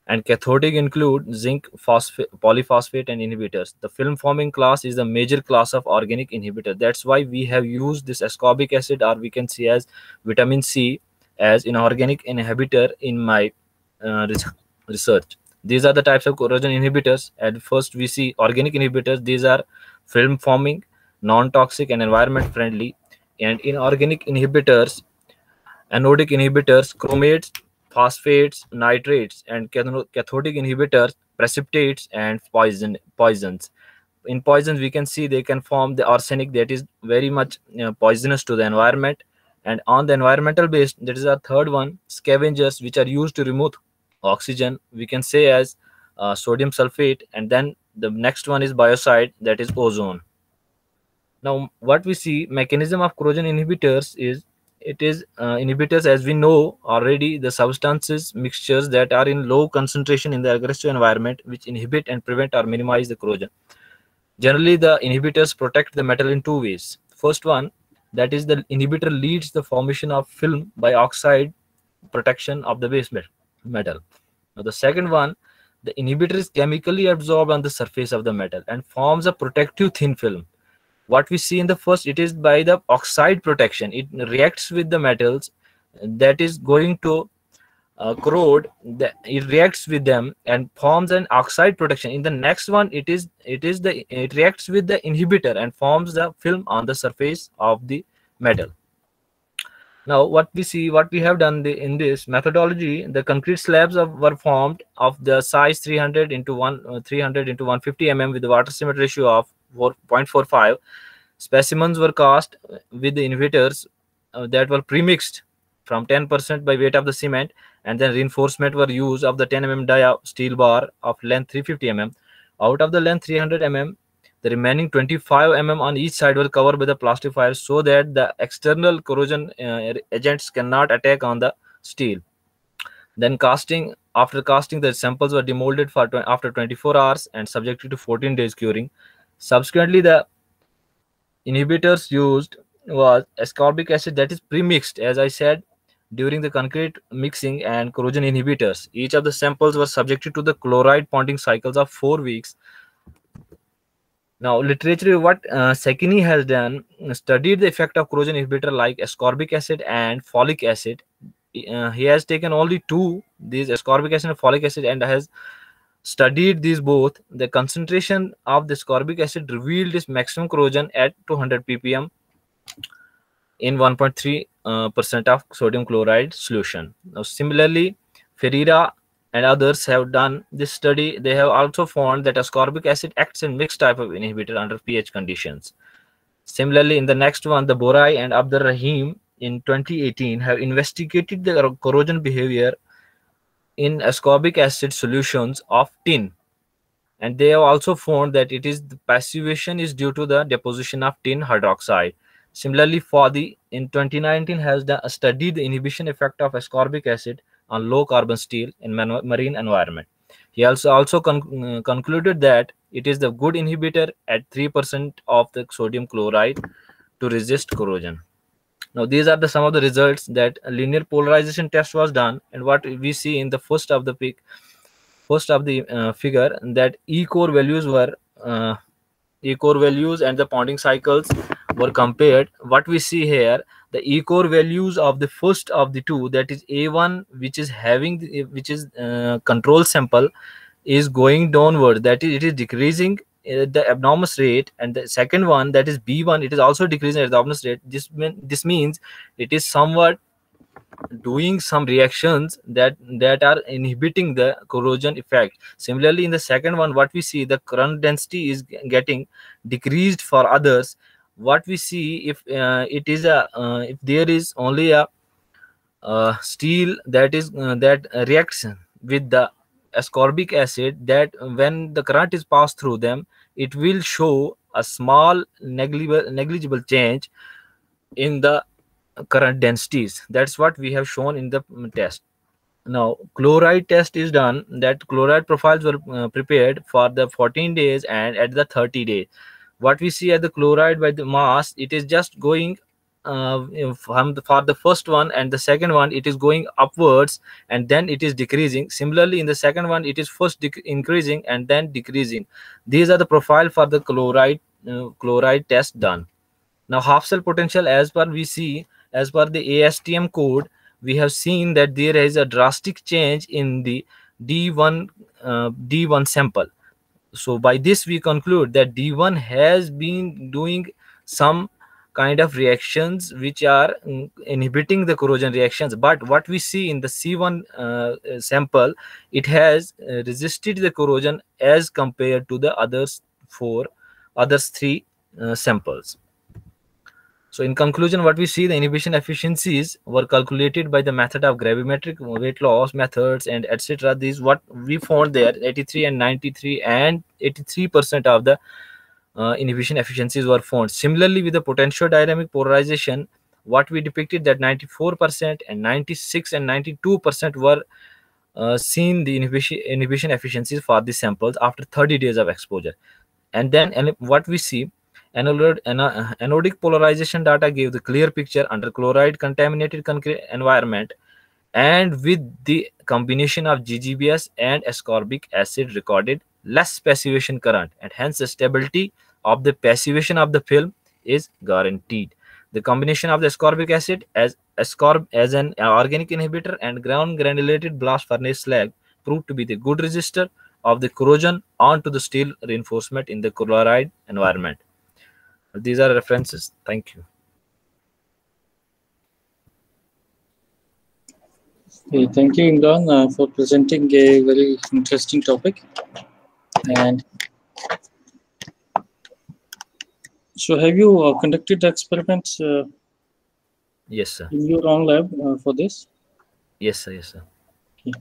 and cathodic include zinc phosphate, polyphosphate, and inhibitors. The film forming class is the major class of organic inhibitor. That's why we have used this ascorbic acid, or we can see as vitamin C, as inorganic inhibitor in my uh, research. These are the types of corrosion inhibitors. At first, we see organic inhibitors. These are film forming, non-toxic, and environment friendly. And inorganic inhibitors, anodic inhibitors, chromates, phosphates, nitrates, and cathodic inhibitors, precipitates, and poison poisons. In poisons, we can see they can form the arsenic, that is very much you know, poisonous to the environment. And on the environmental base, that is our third one, scavengers, which are used to remove oxygen, we can say as uh, sodium sulfate. And then the next one is biocide, that is ozone. Now what we see, mechanism of corrosion inhibitors is, it is uh, inhibitors, as we know already, the substances mixtures that are in low concentration in the aggressive environment, which inhibit and prevent or minimize the corrosion. Generally, the inhibitors protect the metal in two ways. First one, that is the inhibitor leads the formation of film by oxide protection of the base metal. Now the second one, the inhibitor is chemically absorbed on the surface of the metal and forms a protective thin film. What we see in the first, it is by the oxide protection. It reacts with the metals that is going to uh, corrode. The, it reacts with them and forms an oxide protection. In the next one, it is it is the it reacts with the inhibitor and forms the film on the surface of the metal. Now what we see, what we have done the, in this methodology, the concrete slabs of, were formed of the size three hundred into one uh, three hundred into one hundred fifty millimeters with the water cement ratio of four point four five. Specimens were cast with the inhibitors uh, that were premixed from ten percent by weight of the cement, and then reinforcement were used of the ten millimeter dia steel bar of length three hundred fifty millimeters. Out of the length three hundred millimeters, the remaining twenty-five millimeters on each side were covered with the plastifier so that the external corrosion uh, agents cannot attack on the steel. Then casting, after casting, the samples were demolded for after twenty-four hours and subjected to fourteen days curing. Subsequently, the inhibitors used was ascorbic acid, that is premixed, as I said, during the concrete mixing, and corrosion inhibitors. Each of the samples were subjected to the chloride ponding cycles of four weeks. Now, literature, what uh, Sekini has done, studied the effect of corrosion inhibitor like ascorbic acid and folic acid. Uh, he has taken only two, these ascorbic acid and folic acid, and has studied these both. The concentration of the ascorbic acid revealed its maximum corrosion at two hundred p p m in one point three percent uh, of sodium chloride solution. Now, similarly, Ferreira and others have done this study. They have also found that ascorbic acid acts in mixed type of inhibitor under pH conditions. Similarly, in the next one, the Borai and Abdur Rahim in twenty eighteen have investigated the corrosion behavior in ascorbic acid solutions of tin, and they have also found that it is the passivation is due to the deposition of tin hydroxide. Similarly, for the in twenty nineteen has done, studied the inhibition effect of ascorbic acid on low carbon steel in marine environment. He also also con uh, concluded that it is the good inhibitor at three percent of the sodium chloride to resist corrosion. Now, these are the some of the results that a linear polarization test was done, and what we see in the first of the pic, first of the uh, figure, that E core values were uh, E core values and the ponding cycles were compared. What we see here, the E core values of the first of the two, that is A one, which is having the, which is uh, control sample, is going downward, that is it is decreasing at the abnormous rate, and the second one, that is B one, it is also decreasing at the abnormous rate. This mean, this means it is somewhat doing some reactions that that are inhibiting the corrosion effect. Similarly, in the second one, what we see, the current density is getting decreased for others. What we see, if uh, it is a uh, if there is only a uh, steel that is uh, that reacts with the ascorbic acid, that when the current is passed through them, it will show a small negligible negligible change in the current densities. That's what we have shown in the test. Now, chloride test is done. That chloride profiles were uh, prepared for the fourteen days and at the thirty days. What we see at the chloride by the mass, it is just going uh, from the, for the first one and the second one, it is going upwards and then it is decreasing. Similarly, in the second one, it is first increasing and then decreasing. These are the profile for the chloride uh, chloride test done. Now, half cell potential, as per we see, as per the A S T M code, we have seen that there is a drastic change in the D one uh, D one sample. So by this we conclude that D one has been doing some kind of reactions which are mm, inhibiting the corrosion reactions. But what we see in the C one uh, sample, it has uh, resisted the corrosion as compared to the others four, others three uh, samples. So in conclusion, what we see, the inhibition efficiencies were calculated by the method of gravimetric weight loss methods and et cetera. These what we found there, eighty-three and ninety-three and eighty-three percent of the uh, inhibition efficiencies were found. Similarly, with the potentiodynamic polarization, what we depicted that ninety-four percent and ninety-six and ninety-two percent were uh, seen the inhibition inhibition efficiencies for the samples after thirty days of exposure. And then and what we see, Anode, anodic polarization data gave the clear picture under chloride contaminated concrete environment, and with the combination of G G B S and ascorbic acid recorded less passivation current, and hence the stability of the passivation of the film is guaranteed. The combination of the ascorbic acid as ascorb as an organic inhibitor and ground granulated blast furnace slag proved to be the good resistor of the corrosion onto the steel reinforcement in the chloride environment. These are references. Thank you. Okay, thank you, Imran, uh, for presenting a very interesting topic. And so, have you uh, conducted experiments uh, yes, sir, in your own lab uh, for this? Yes, sir. Yes, sir. Okay.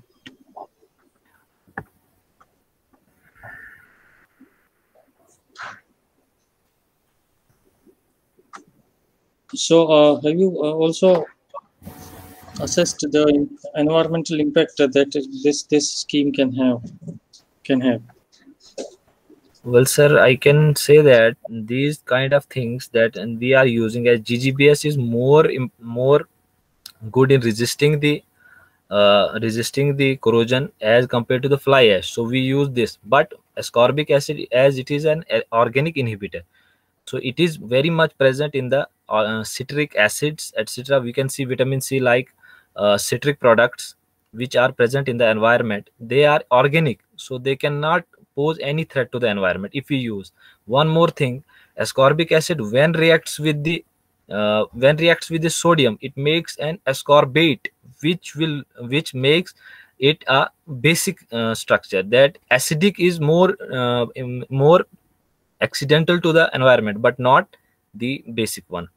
So, uh, have you uh, also assessed the environmental impact that this this scheme can have? Can have. Well, sir, I can say that these kind of things that and we are using as G G B S is more more good in resisting the uh, resisting the corrosion as compared to the fly ash. So we use this, but ascorbic acid, as it is an organic inhibitor, so it is very much present in the uh, citric acids, et cetera. We can see vitamin C like uh, citric products which are present in the environment. They are organic, so they cannot pose any threat to the environment if we use. One more thing, ascorbic acid when reacts with the uh, when reacts with the sodium, it makes an ascorbate, which will which makes it a basic uh, structure. That acidic is more uh, more accidental to the environment, but not the basic one.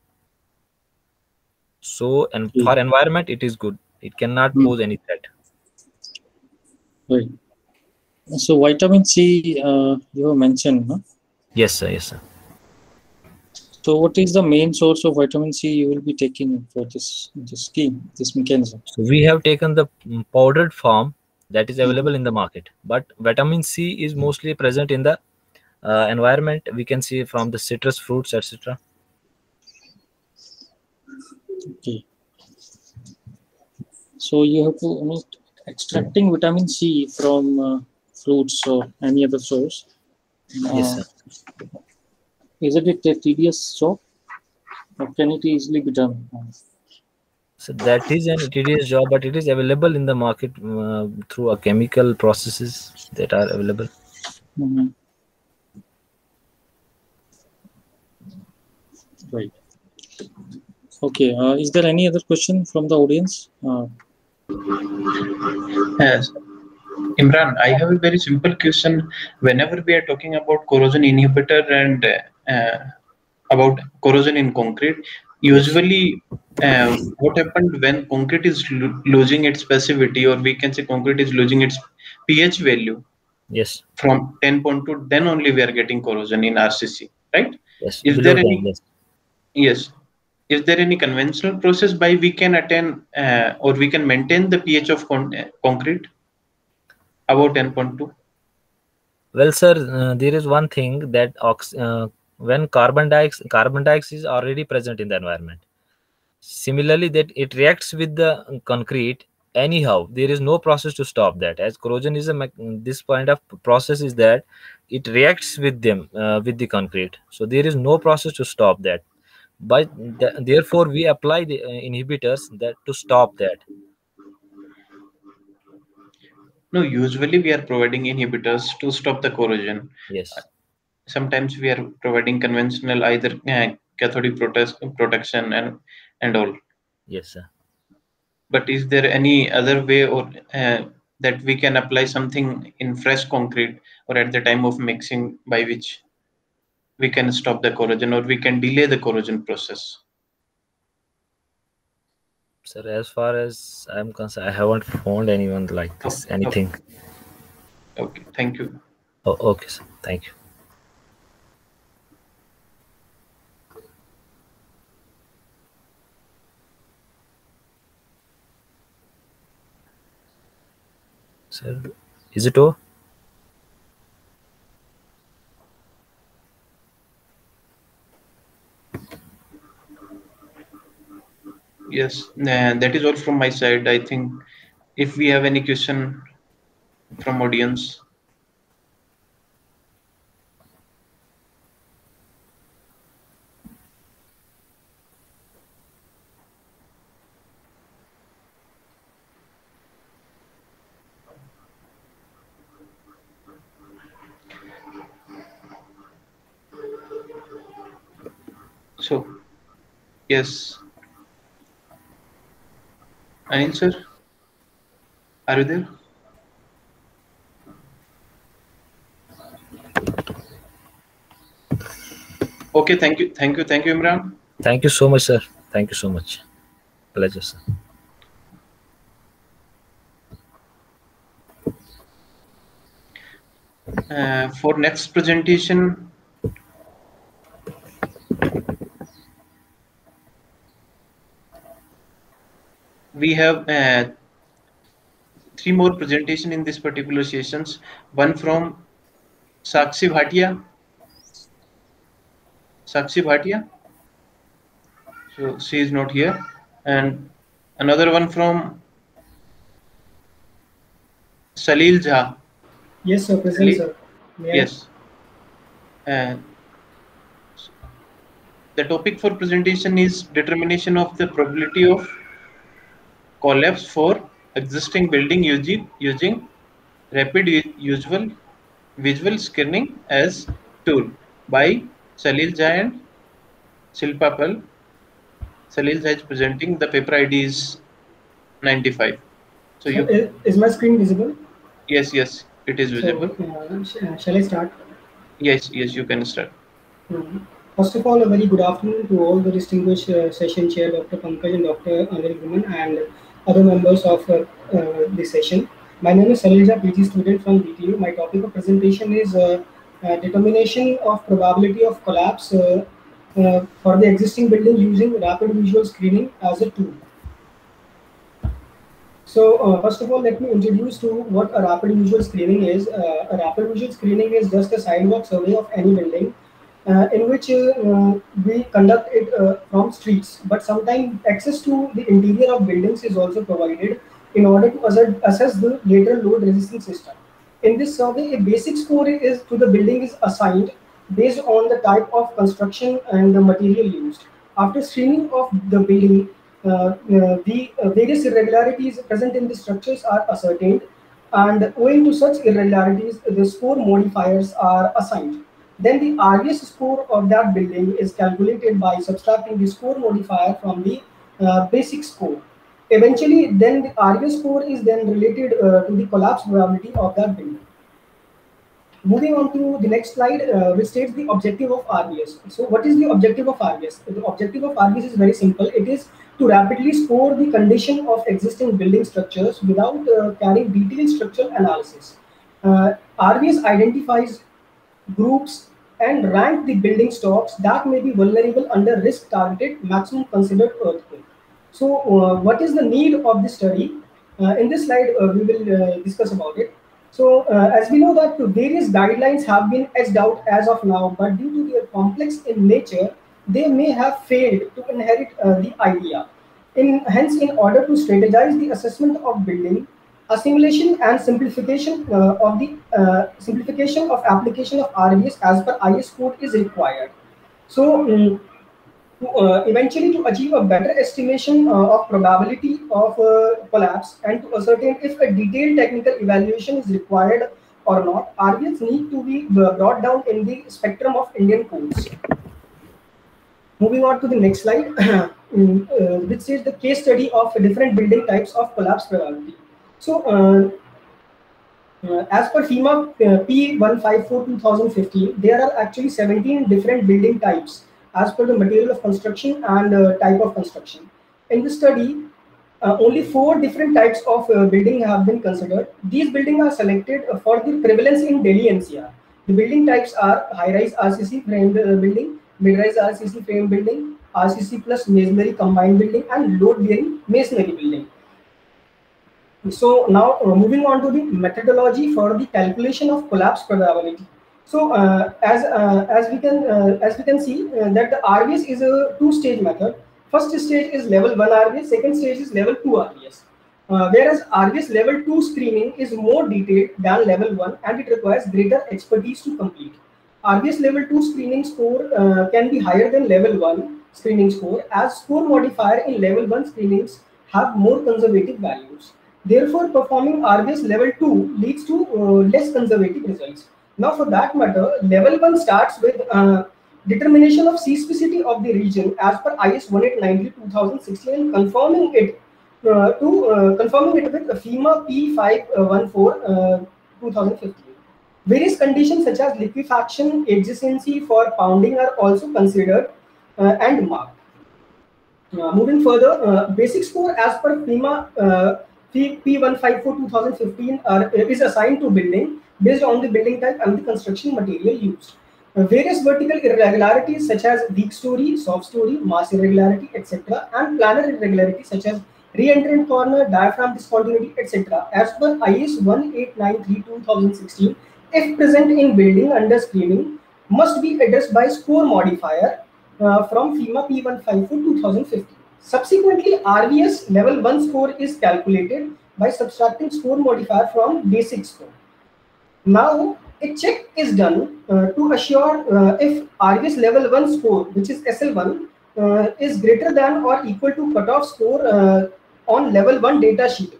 So, and for environment, it is good. It cannot Hmm. pose any threat. Right. So, vitamin C, uh, you have mentioned, no? Yes, sir. Yes, sir. So, what is the main source of vitamin C you will be taking for this this scheme, this mechanism? So we have taken the mm, powdered form that is available in the market, but vitamin C is mostly present in the uh, environment. We can see from the citrus fruits, et cetera. Okay. So you have to, you know, extracting vitamin C from uh, fruits or any other source. Uh, Yes, sir. Is it a tedious job, or can it easily be done? So that is an tedious job, but it is available in the market uh, through a chemical processes that are available. Mm-hmm. Right. Okay. Uh, is there any other question from the audience? Uh, Yes. Imran, I have a very simple question. Whenever we are talking about corrosion inhibitor and uh, about corrosion in concrete, usually uh, what happened when concrete is lo losing its passivity, or we can say concrete is losing its pH value Yes. from ten point two, then only we are getting corrosion in R C C, right? Yes. Is Below there that, any? yes. Yes. Is there any conventional process by we can attain uh, or we can maintain the pH of con uh, concrete about ten point two? Well, sir, uh, there is one thing that ox uh, when carbon dioxide carbon dioxide is already present in the environment. Similarly, that it reacts with the concrete anyhow. There is no process to stop that. As corrosion is a mech- this kind of process is that it reacts with them uh, with the concrete. So there is no process to stop that. But th- therefore, we apply the uh, inhibitors that to stop that. No, usually we are providing inhibitors to stop the corrosion. Yes. Sometimes we are providing conventional either uh, cathodic protest, protection and and all. Yes, sir. But is there any other way or uh, that we can apply something in fresh concrete or at the time of mixing by which we can stop the corrosion or we can delay the corrosion process? Sir, as far as I'm concerned, I haven't found anyone like this. Oh, Anything. Okay, thank you. Oh, okay, sir. Thank you. Sir, is it all? Yes, uh, that is all from my side. I think if we have any question from audience. So, yes. Anil sir, are you there? Okay, thank you, thank you, thank you, Imran. Thank you so much, sir. Thank you so much. Pleasure, sir. Uh, for next presentation, we have uh, three more presentation in this particular sessions. One from Sakshi Bhatia. Sakshi Bhatia. So she is not here. And another one from Salil Jha. Yes, sir. Present, sir. May I- Yes. Uh, the topic for presentation is determination of the probability of collapse for existing building using using rapid u- usual visual screening as tool by Salil Jha and Shilpa Pal. Salil Jha is presenting. The paper I D is ninety-five. So you Is, is my screen visible? yes yes it is visible. So, uh, sh- shall I start? Yes yes you can start. Mhm. First of all, a very good afternoon to all the distinguished uh, session chair, Doctor Pankaj and Doctor Anil Guman, and other members of uh, uh, this session. My name is Salilja, P G student from D T U. My topic of presentation is uh, uh, determination of probability of collapse uh, uh, for the existing building using rapid visual screening as a tool. So uh, first of all, let me introduce to what a rapid visual screening is. Uh, a rapid visual screening is just a sidewalk survey of any building uh, in which uh, uh, we conduct it uh, from streets. But sometimes access to the interior of buildings is also provided in order to assess, assess the lateral load resistance system. In this survey, a basic score is to the building is assigned based on the type of construction and the material used. After screening of the building, uh, uh, the uh, various irregularities present in the structures are ascertained, and owing to such irregularities, the score modifiers are assigned. Then the R V S score of that building is calculated by subtracting the score modifier from the uh, basic score. Eventually, then the R V S score is then related uh, to the collapse probability of that building. Moving on to the next slide, uh, which states the objective of R V S. So what is the objective of R V S? The objective of R V S is very simple. It is to rapidly score the condition of existing building structures without uh, carrying detailed structural analysis. Uh, R V S identifies groups and rank the building stocks that may be vulnerable under risk targeted maximum considered earthquake. So uh, what is the need of this study? Uh, in this slide, uh, we will uh, discuss about it. So uh, as we know that various guidelines have been etched out as of now, but due to their complex in nature, they may have failed to inherit uh, the idea. In, hence, in order to strategize the assessment of building, assimilation and simplification uh, of the uh, simplification of application of R V S as per I S code is required. So, um, to, uh, eventually to achieve a better estimation uh, of probability of uh, collapse and to ascertain if a detailed technical evaluation is required or not, R V S need to be brought down in the spectrum of Indian codes. Moving on to the next slide, uh, which is the case study of different building types of collapse probability. So, uh, uh, as per FEMA uh, P one five four two thousand fifteen, there are actually seventeen different building types as per the material of construction and uh, type of construction. In the study, uh, only four different types of uh, building have been considered. These buildings are selected uh, for the prevalence in Delhi N C R. The building types are high-rise R C C framed uh, building, mid-rise R C C frame building, R C C plus masonry combined building, and load-bearing masonry building. So now uh, moving on to the methodology for the calculation of collapse probability. So uh, as uh, as we can uh, as we can see uh, that the R V S is a two-stage method. First stage is level one R V S, second stage is level two R V S. Uh, whereas R V S level two screening is more detailed than level one and it requires greater expertise to complete. R V S level two screening score uh, can be higher than level one screening score, as score modifier in level one screenings have more conservative values. Therefore, performing R V S level two leads to uh, less conservative results. Now, for that matter, level one starts with uh, determination of seismicity of the region as per I S eighteen ninety two thousand sixteen and confirming it uh, to uh, confirming it with FEMA P five one four uh, two thousand fifteen. Various conditions such as liquefaction, adjacency for pounding are also considered uh, and marked. Uh, moving further, uh, basic score as per FEMA uh, P one five four two thousand fifteen are, is assigned to building based on the building type and the construction material used. Uh, various vertical irregularities such as weak story, soft story, mass irregularity, et cetera, and planar irregularities such as re-entrant corner, diaphragm discontinuity, et cetera, as per I S eighteen ninety-three two thousand sixteen, if present in building under screening, must be addressed by score modifier uh, from FEMA P one five four two thousand fifteen. Subsequently, R V S level one score is calculated by subtracting score modifier from basic score. Now, a check is done uh, to assure uh, if R V S level one score, which is S L one, uh, is greater than or equal to cutoff score uh, on level one data sheet.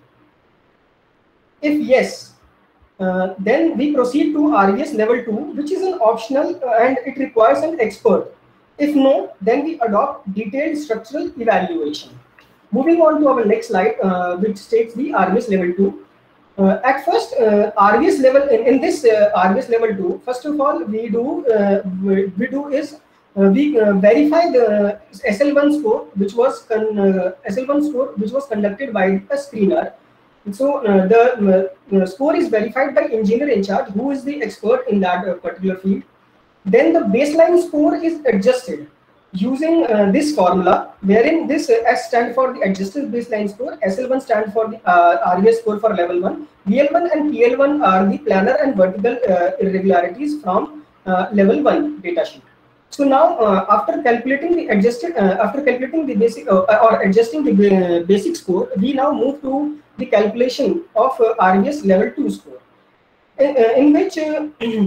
If yes, uh, then we proceed to R V S level two, which is an optional uh, and it requires an expert. If no, then we adopt detailed structural evaluation. Moving on to our next slide, uh, which states the R V S level two. Uh, at first, uh, R V S level in, in this uh, R V S level two, first of all, we do uh, we, we do is uh, we uh, verify the S L one score, which was con, uh, S L one score, which was conducted by a screener. So uh, the uh, score is verified by engineer in charge, who is the expert in that uh, particular field. Then the baseline score is adjusted using uh, this formula, wherein this uh, S stands for the adjusted baseline score, S L one stands for the uh, R V S score for level one, B L one and P L one are the planar and vertical uh, irregularities from uh, level one data sheet. So now, uh, after calculating the adjusted, uh, after calculating the basic uh, or adjusting the uh, basic score, we now move to the calculation of uh, R V S level two score, in, uh, in which uh,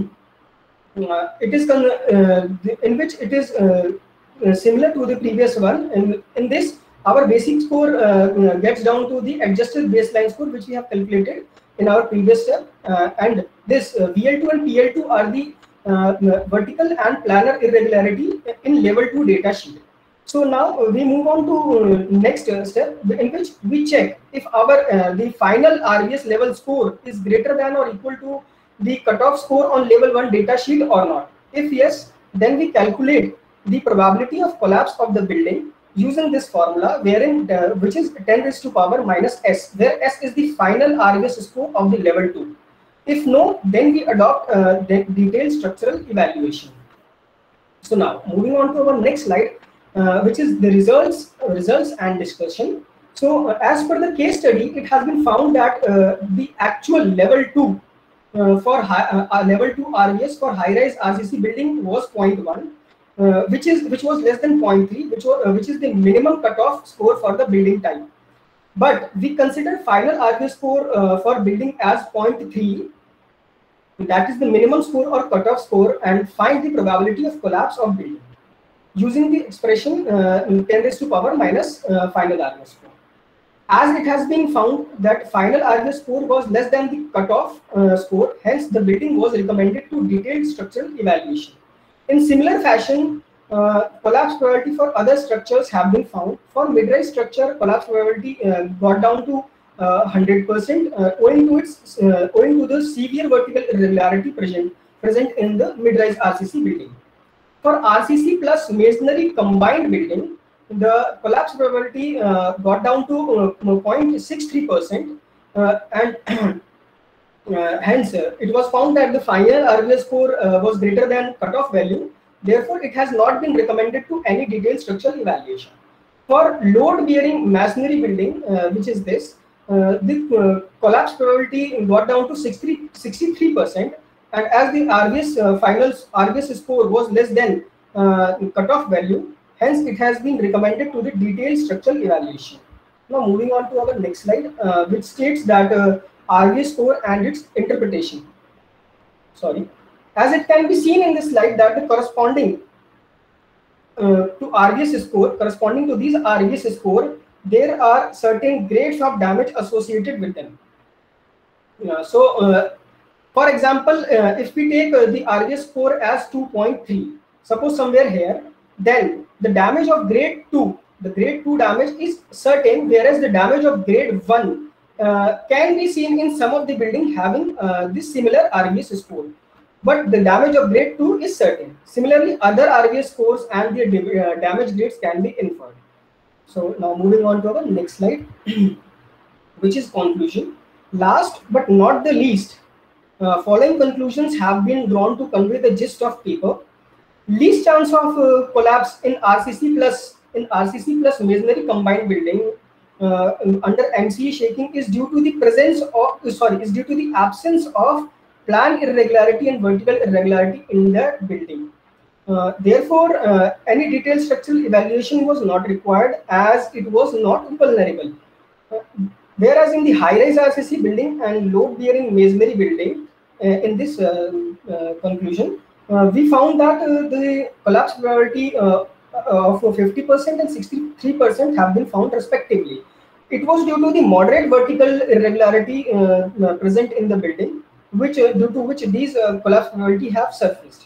uh, it is uh, in which it is uh, uh, similar to the previous one. In in this, our basic score uh, gets down to the adjusted baseline score, which we have calculated in our previous step, uh, and this uh, V L two and P L two are the uh, vertical and planar irregularity in level two data sheet. So now uh, we move on to uh, next uh, step, in which we check if our uh, the final R V S level score is greater than or equal to the cutoff score on level one data sheet or not. If yes, then we calculate the probability of collapse of the building using this formula, wherein uh, which is ten raised to power minus S, where S is the final R V S score of the level two. If no, then we adopt uh, the detailed structural evaluation. So now moving on to our next slide, uh, which is the results, uh, results and discussion. So uh, as per the case study, it has been found that uh, the actual level two uh, for high, uh, level two R V S for high-rise R C C building was zero point one, uh, which is which was less than zero point three, which was uh, which is the minimum cutoff score for the building type. But we consider final R V S score uh, for building as zero point three, that is the minimum score or cutoff score, and find the probability of collapse of building using the expression uh, ten raised to power minus uh, final R V S score. As it has been found that final R V S score was less than the cutoff uh, score, hence the building was recommended to detailed structural evaluation. In similar fashion, uh, collapse probability for other structures have been found. For mid-rise structure, collapse probability uh, got down to uh, one hundred percent uh, owing to its uh, owing to the severe vertical irregularity present present in the mid-rise R C C building. For R C C plus masonry combined building, the collapse probability uh, got down to uh, zero point six three percent, uh, and uh, hence uh, it was found that the final R V S score uh, was greater than cutoff value. Therefore, it has not been recommended to any detailed structural evaluation. For load-bearing masonry building, uh, which is this, uh, the uh, collapse probability got down to sixty-three percent, and as the R V S uh, final R V S score was less than uh, cutoff value, hence it has been recommended to the detailed structural evaluation. Now moving on to our next slide, uh, which states that uh, R V S score and its interpretation. Sorry, as it can be seen in this slide that the corresponding uh, to R V S score, corresponding to these R V S score, there are certain grades of damage associated with them. Uh, so, uh, for example, uh, if we take uh, the R V S score as two point three, suppose somewhere here, then the damage of grade two, the grade two damage is certain, whereas the damage of grade one uh, can be seen in some of the building having uh, this similar R V S score. But the damage of grade two is certain. Similarly, other R V S scores and their uh, damage grades can be inferred. So now moving on to our next slide, which is conclusion. Last but not the least, uh, following conclusions have been drawn to convey the gist of paper. Least chance of uh, collapse in R C C plus in R C C plus masonry combined building uh, under M C E shaking is due to the presence of sorry is due to the absence of plan irregularity and vertical irregularity in the building. Uh, therefore, uh, any detailed structural evaluation was not required as it was not vulnerable. Uh, whereas in the high-rise R C C building and load-bearing masonry building, uh, in this uh, uh, conclusion, uh, we found that uh, the collapse probability uh, of fifty percent and sixty-three percent have been found respectively. It was due to the moderate vertical irregularity uh, uh, present in the building, which uh, due to which these uh, collapse probability have surfaced.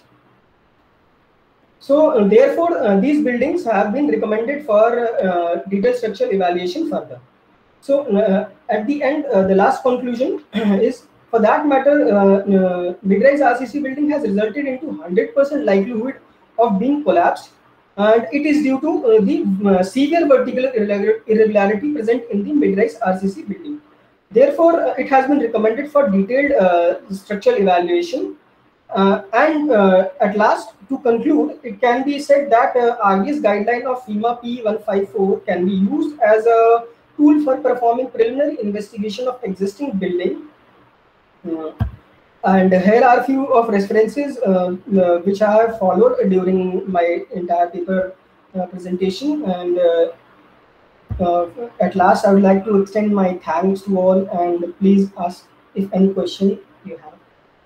So uh, therefore, uh, these buildings have been recommended for uh, detailed structural evaluation further. So uh, at the end, uh, the last conclusion is, for that matter, uh, uh, mid-rise R C C building has resulted into one hundred percent likelihood of being collapsed, and it is due to uh, the uh, severe vertical irregularity present in the mid-rise R C C building. Therefore, uh, it has been recommended for detailed uh, structural evaluation. Uh, and uh, at last, to conclude, it can be said that uh, R V S guideline of FEMA P one fifty-four can be used as a tool for performing preliminary investigation of existing building. Uh, and here are a few of references uh, uh, which I have followed during my entire paper uh, presentation. And uh, uh, at last, I would like to extend my thanks to all, and please ask if any question you have.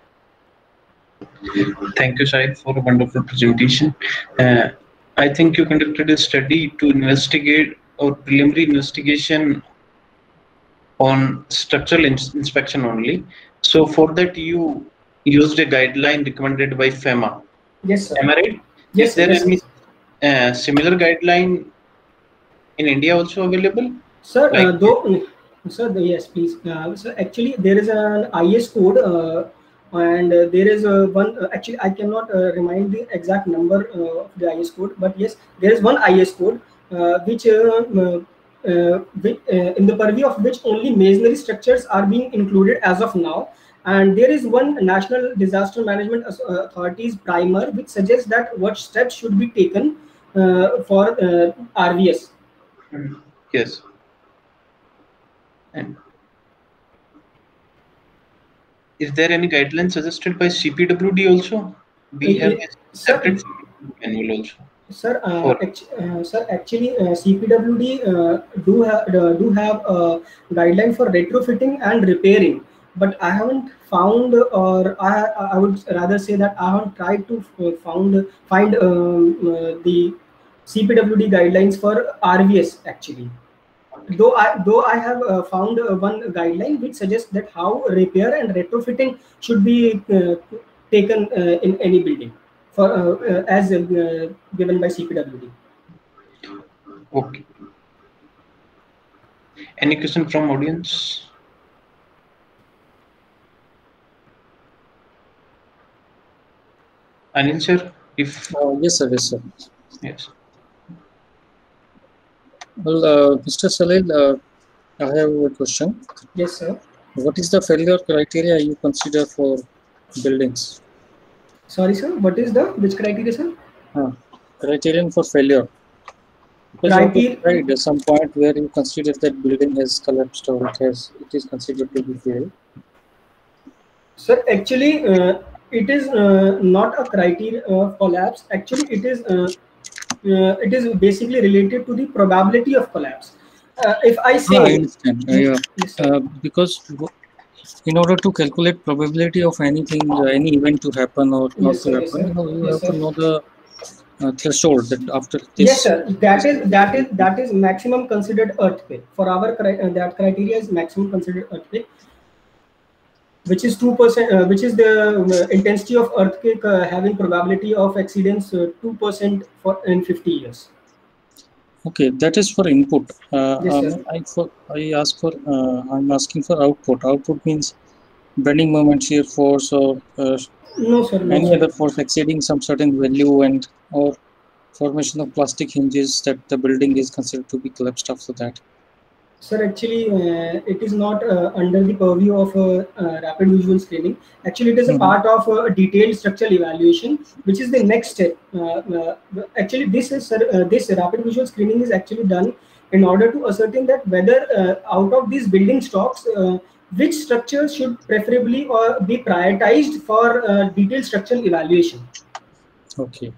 Thank you, Syed, for a wonderful presentation. Uh, I think you conducted a study to investigate or preliminary investigation on structural ins inspection only. So for that, you used a guideline recommended by FEMA. Yes, sir. Am I right? Yes, Is there yes, any uh, similar guideline in India also available? Sir, Like, uh, though, sir, the, yes, please. Uh, so actually, there is an I S code, uh, and uh, there is a one. Uh, actually, I cannot uh, remind the exact number uh, of the I S code, but yes, there is one I S code uh, which, uh, uh, uh, which uh, in the purview of which only masonry structures are being included as of now. And there is one National Disaster Management Authority's primer which suggests that what steps should be taken uh, for uh, R V S. yes. And is there any guidelines suggested by C P W D also? We have a separate. manual also. Sir, uh, For act- uh, sir, actually, uh, C P W D uh, do have uh, do have a guideline for retrofitting and repairing, but I haven't found, or I I would rather say that I haven't tried to uh, found find um, uh, the C P W D guidelines for R V S actually. Though I though I have uh, found uh, one guideline which suggests that how repair and retrofitting should be uh, taken uh, in any building for uh, uh, as uh, given by C P W D. okay. Any question from audience? Anil sir, if Uh, yes, sir. Yes, sir. yes. Well, uh, Mister Salil, uh, I have a question. Yes, sir. What is the failure criteria you consider for buildings? Sorry, sir. What is the which criteria, sir? Uh, criterion for failure. Because you have Criteria- tried at some point where you consider that building has collapsed or it has it is considered to be failed. Sir, actually, uh, it is uh, not a criteria of collapse. Actually, it is uh, uh, it is basically related to the probability of collapse. Uh, if I say, Ah, I understand. Uh, yeah. Yes, sir. Uh, because w- in order to calculate probability of anything, uh, any event to happen or not Yes, to sir, yes, happen, sir. you, know, you Yes, have to sir. know the uh, threshold that after this. Yes, sir. That is that is that is maximum considered earthquake. For our cri- uh, that criteria is maximum considered earthquake, which is two percent, uh, which is the uh, intensity of earthquake uh, having probability of exceedance uh, two percent for in fifty years. Okay, that is for input. Uh, Yes, um, sir. I for I ask for uh, I'm asking for output. Output means bending moment, shear force, or uh, No, sir. No, any sir. other force exceeding some certain value, and or formation of plastic hinges that the building is considered to be collapsed after that. Sir, actually, uh, it is not uh, under the purview of uh, uh, rapid visual screening. Actually, it is a Mhm. part of uh, a detailed structural evaluation, which is the next step. Uh, uh, actually, this is uh, this rapid visual screening is actually done in order to ascertain that whether uh, out of these building stocks, uh, which structures should preferably or be prioritized for uh, detailed structural evaluation. Okay.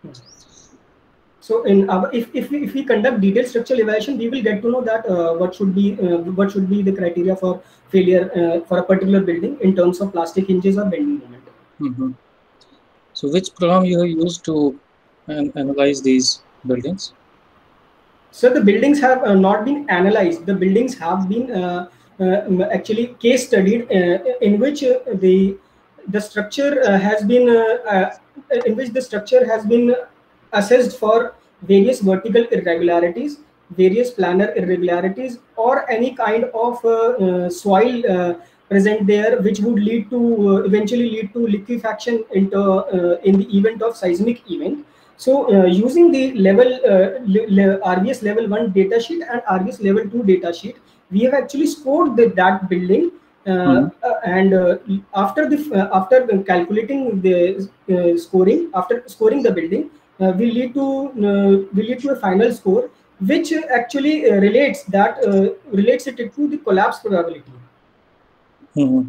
So in our, if, if, we, if we conduct detailed structural evaluation, we will get to know that uh, what should be uh, what should be the criteria for failure uh, for a particular building in terms of plastic hinges or bending moment. Mm-hmm. So which program you have used to an analyze these buildings? So the buildings have uh, not been analyzed. The buildings have been uh, uh, actually case studied uh, in which uh, the the structure uh, has been uh, uh, in which the structure has been assessed for various vertical irregularities, various planar irregularities, or any kind of uh, uh, soil uh, present there, which would lead to uh, eventually lead to liquefaction into uh, in the event of seismic event. So uh, using the level uh, le- le- R V S level one data sheet and R V S level two data sheet, we have actually scored the, that building. Uh, Mhm. uh, and uh, after the uh, after calculating the uh, scoring, after scoring the building, uh, we lead to uh, we lead to a final score, which uh, actually uh, relates that uh, relates it to the collapse probability. Mhm.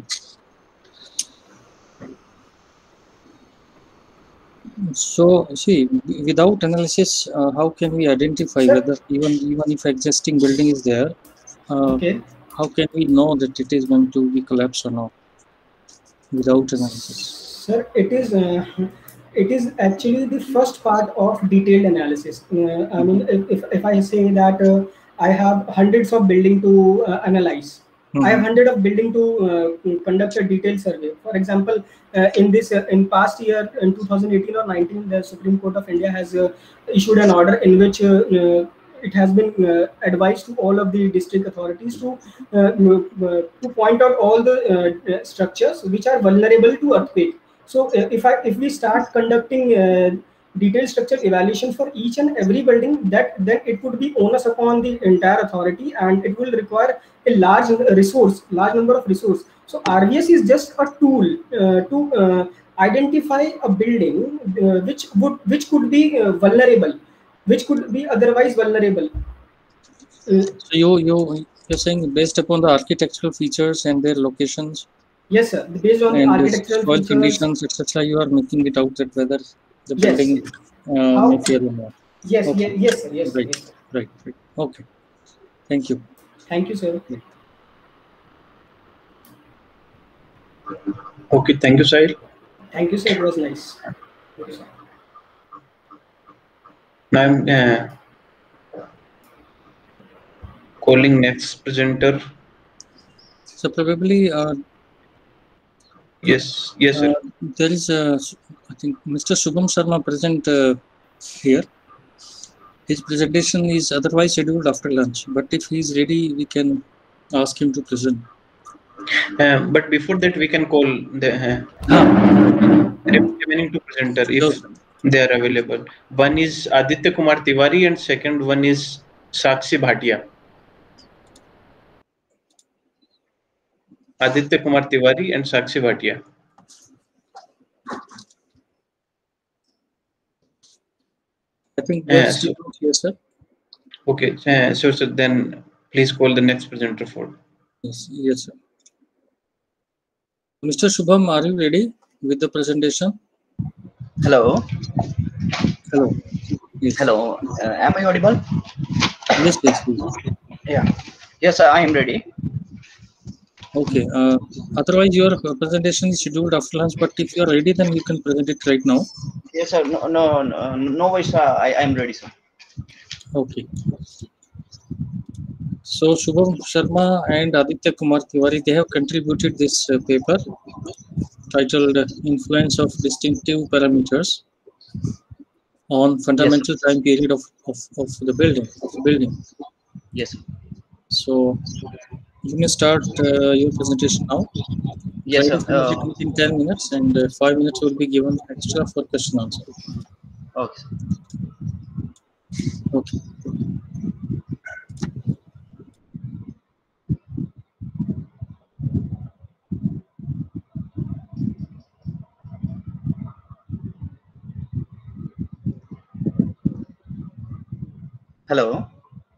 So see, w- without analysis, uh, how can we identify Sir? whether even even if existing building is there, uh, Okay. how can we know that it is going to be collapsed or not without analysis? Sir, it is uh, it is actually the first part of detailed analysis. Uh, I mean, if, if, if I say that uh, I have hundreds of building to uh, analyze, I have Mhm. hundred of building to uh, conduct a detailed survey. For example, uh, in this uh, in past year in two thousand eighteen or nineteen, the Supreme Court of India has uh, issued an order in which uh, uh, it has been uh, advised to all of the district authorities to uh, uh, to point out all the uh, structures which are vulnerable to earthquake. So uh, if I if we start conducting uh, detailed structural evaluation for each and every building, that then it would be onus upon the entire authority, and it will require a large resource, large number of resource. So R V S is just a tool uh, to uh, identify a building uh, which would which could be uh, vulnerable, which could be otherwise vulnerable. Uh, So you you you're saying based upon the architectural features and their locations yes, sir. Based on the and the architectural soil features. conditions, et cetera, you are making it out that whether the Yes. building uh, How- may fail or not. Yes, Okay. yes, yes, sir. Yes, sir. Right. Yes, sir. Right, right. Okay. Thank you. Thank you, sir. Okay, thank you, Sahil. Thank you, sir. It was nice. Thank you, sir. Now I'm uh, calling next presenter. So probably uh, Yes, yes, sir. uh, there is uh, I think Mister Shubham Sharma present uh, here. His presentation is otherwise scheduled after lunch, but if he is ready, we can ask him to present. Uh, but before that, we can call the uh, Ah, remaining two presenter if Sure. they are available. One is Aditya Kumar Tiwari and second one is Sakshi Bhatia. Aditya Kumar Tiwari and Sakshi Bhatia. I think they are Uh, still so, not here, sir. okay, uh, so, so then please call the next presenter for. Yes, yes, sir. Mister Shubham, are you ready with the presentation? Hello. Hello. Yes. Hello. Uh, am I audible? Yes, yes, please. Yeah. Yes, I am ready. Okay. Uh, otherwise, your presentation is scheduled after lunch, but if you are ready, then you can present it right now. Yes, sir. No, no, no, no worries, sir. I, I am ready, sir. Okay. So Shubham Sharma and Aditya Kumar Tiwari, they have contributed this uh, paper titled uh, Influence of Distinctive Parameters on Fundamental Yes, Time Period of, of, of the building. Of the building. Yes. So you may start uh, your presentation now. Yes, Try sir. to finish it Uh, within ten minutes, and uh, five minutes will be given extra for question answer. okay. Okay. Hello.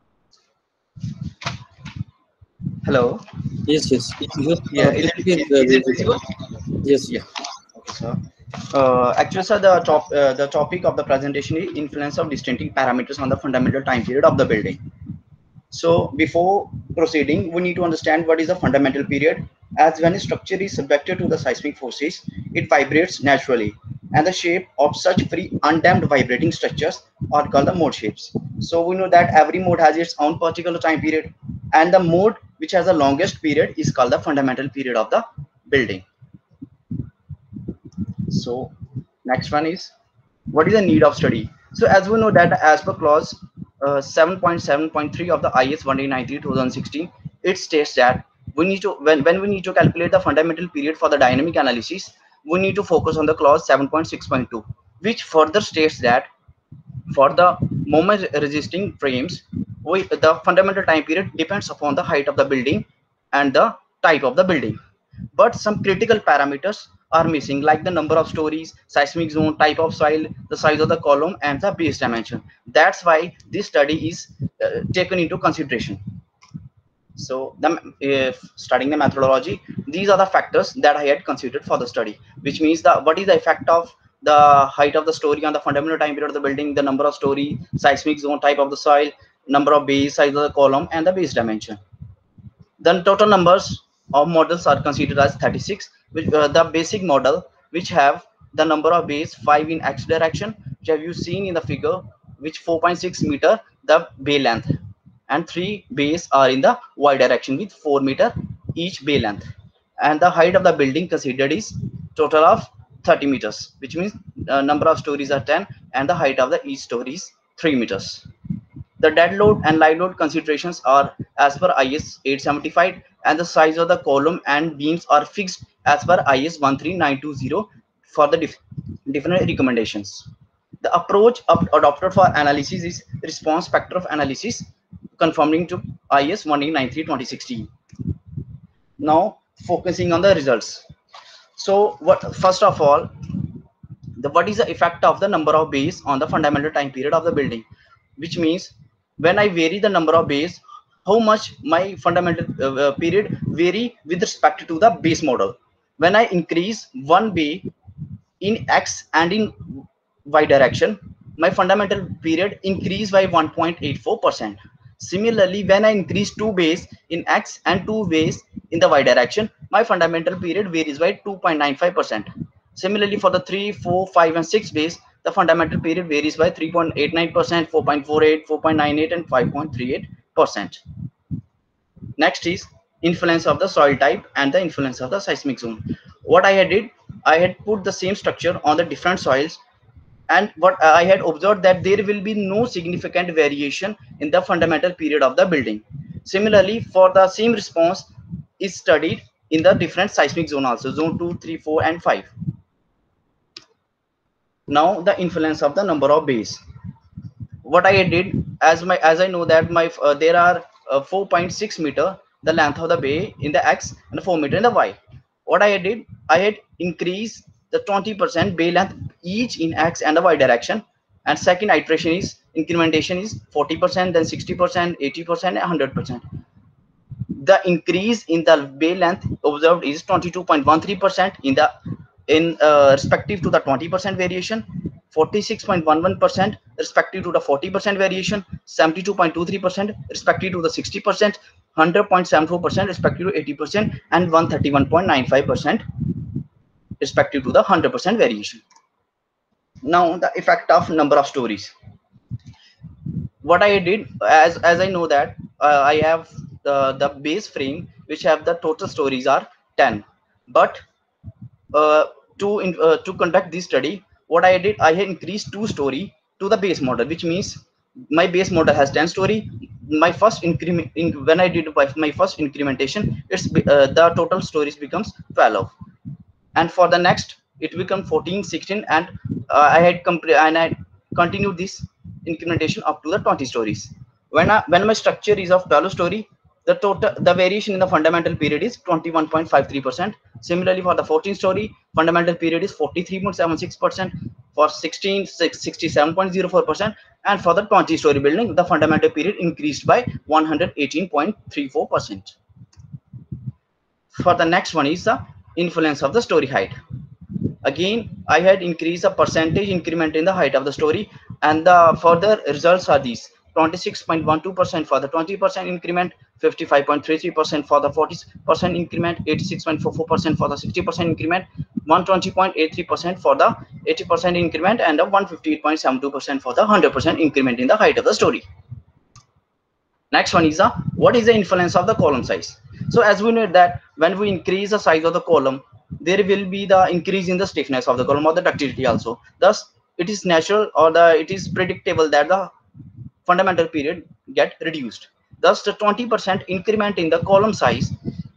Hello. Yes, yes. Your Yeah. uh, Is paper it, is is, uh, is it visible. visible? Yes. Yeah. Okay, sir. Uh, actually, sir, the top, uh, the topic of the presentation is influence of distinctive parameters on the fundamental time period of the building. So before proceeding, we need to understand what is the fundamental period. As when a structure is subjected to the seismic forces, it vibrates naturally, and the shape of such free undamped vibrating structures are called the mode shapes. So we know that every mode has its own particular time period, and the mode which has the longest period is called the fundamental period of the building. So next one is, what is the need of study? So as we know that as per clause uh, seven point seven point three of the I S one eight nine three two thousand sixteen, it states that we need to, when, when we need to calculate the fundamental period for the dynamic analysis, we need to focus on the clause seven point six point two, which further states that for the moment resisting frames, we, the fundamental time period depends upon the height of the building and the type of the building. But some critical parameters are missing, like the number of stories, seismic zone, type of soil, the size of the column, and the base dimension. That's why this study is uh, taken into consideration. So the, if studying the methodology, these are the factors that I had considered for the study, which means the what is the effect of the height of the story on the fundamental time period of the building, the number of story, seismic zone, type of the soil, number of base, size of the column, and the base dimension. Then total numbers of models are considered as thirty-six, which uh, the basic model which have the number of bays five in x direction, which have you seen in the figure, which four point six meter the bay length, and three bays are in the y direction with four meter each bay length, and the height of the building considered is total of thirty meters, which means the number of stories are ten and the height of the each story is three meters. The dead load and live load considerations are as per I S eight seventy-five, and the size of the column and beams are fixed as per I S one three nine two zero for the dif different recommendations. The approach adopted for analysis is response spectrum analysis, conforming to I S one eight nine three twenty sixteen. Now focusing on the results. So what first of all, the what is the effect of the number of bays on the fundamental time period of the building, which means when I vary the number of bays, how much my fundamental uh, period vary with respect to the base model. When I increase one bay in x and in y direction, my fundamental period increased by one point eight four percent. Similarly, when I increase two bays in X and two bays in the Y direction, my fundamental period varies by two point nine five percent. Similarly, for the three, four, five, and six bays, the fundamental period varies by three point eight nine percent, four point four eight, four point nine eight, and five point three eight percent. Next is influence of the soil type and the influence of the seismic zone. What I had did, I had put the same structure on the different soils, and what I had observed that there will be no significant variation in the fundamental period of the building. Similarly, for the same response is studied in the different seismic zone also, zone two, three, four, and five. Now the influence of the number of bays. What I did, as my as I know that my uh, there are uh, four point six meter the length of the bay in the X and four meter in the Y. What I did, I had increased the twenty percent bay length each in X and the Y direction, and second iteration is incrementation is forty percent, then sixty percent, eighty percent, and one hundred percent. The increase in the bay length observed is twenty-two point one three percent in the in uh, respective to the twenty percent variation, forty-six point one one percent respective to the forty percent variation, seventy-two point two three percent respective to the sixty percent, one hundred point seven four percent respective to eighty percent, and one hundred thirty-one point nine five percent respective to the one hundred percent variation. Now the effect of number of stories. What I did, as as I know that uh, I have the the base frame which have the total stories are ten, but uh, to in, uh, to conduct this study, what I did, I had increased two story to the base model, which means my base model has ten story. My first increment in, when I did my first incrementation, it's uh, the total stories becomes twelve, and for the next it becomes fourteen, sixteen, and uh, I had and I continued this incrementation up to the twenty stories. When I, when my structure is of twelve story, the total the variation in the fundamental period is twenty-one point five three percent. Similarly, for the fourteen story, fundamental period is forty-three point seven six percent. For sixteen, sixty-seven point zero four percent, and for the twenty story building, the fundamental period increased by one hundred eighteen point three four percent. For the next one is the influence of the story height. Again, I had increased the percentage increment in the height of the story, and the further results are these: twenty-six point one two percent for the twenty percent increment, fifty-five point three three percent for the forty percent increment, eighty-six point four four percent for the sixty percent increment, one hundred twenty point eight three percent for the eighty percent increment, and one hundred fifty-eight point seven two percent for the one hundred percent increment in the height of the story. Next one is the what is the influence of the column size. So as we know that when we increase the size of the column, there will be the increase in the stiffness of the column or the ductility also. Thus, it is natural or the it is predictable that the fundamental period get reduced. Thus, the twenty percent increment in the column size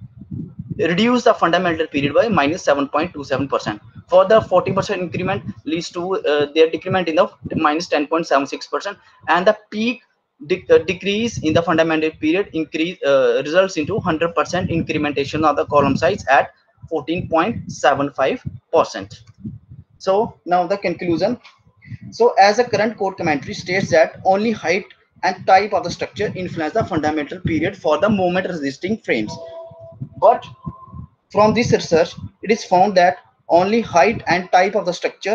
reduce the fundamental period by minus seven point two seven percent. For the forty percent increment leads to uh, their decrement in the minus ten point seven six percent, and the peak de uh, decrease in the fundamental period increase uh, results into one hundred percent incrementation of the column size at fourteen point seven five percent. So now the conclusion. So as a current code commentary states that only height and type of the structure influence the fundamental period for the moment resisting frames. But from this research, it is found that only height and type of the structure,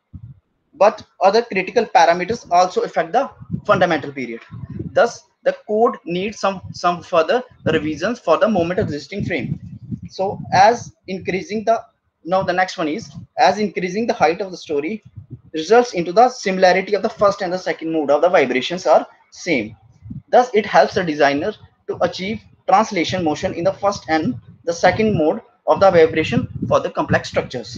but other critical parameters also affect the fundamental period. Thus, the code needs some, some further revisions for the moment resisting frame. So as increasing the, now the next one is, as increasing the height of the story results into the similarity of the first and the second mode of the vibrations are same. Thus, it helps the designer to achieve translation motion in the first and the second mode of the vibration for the complex structures.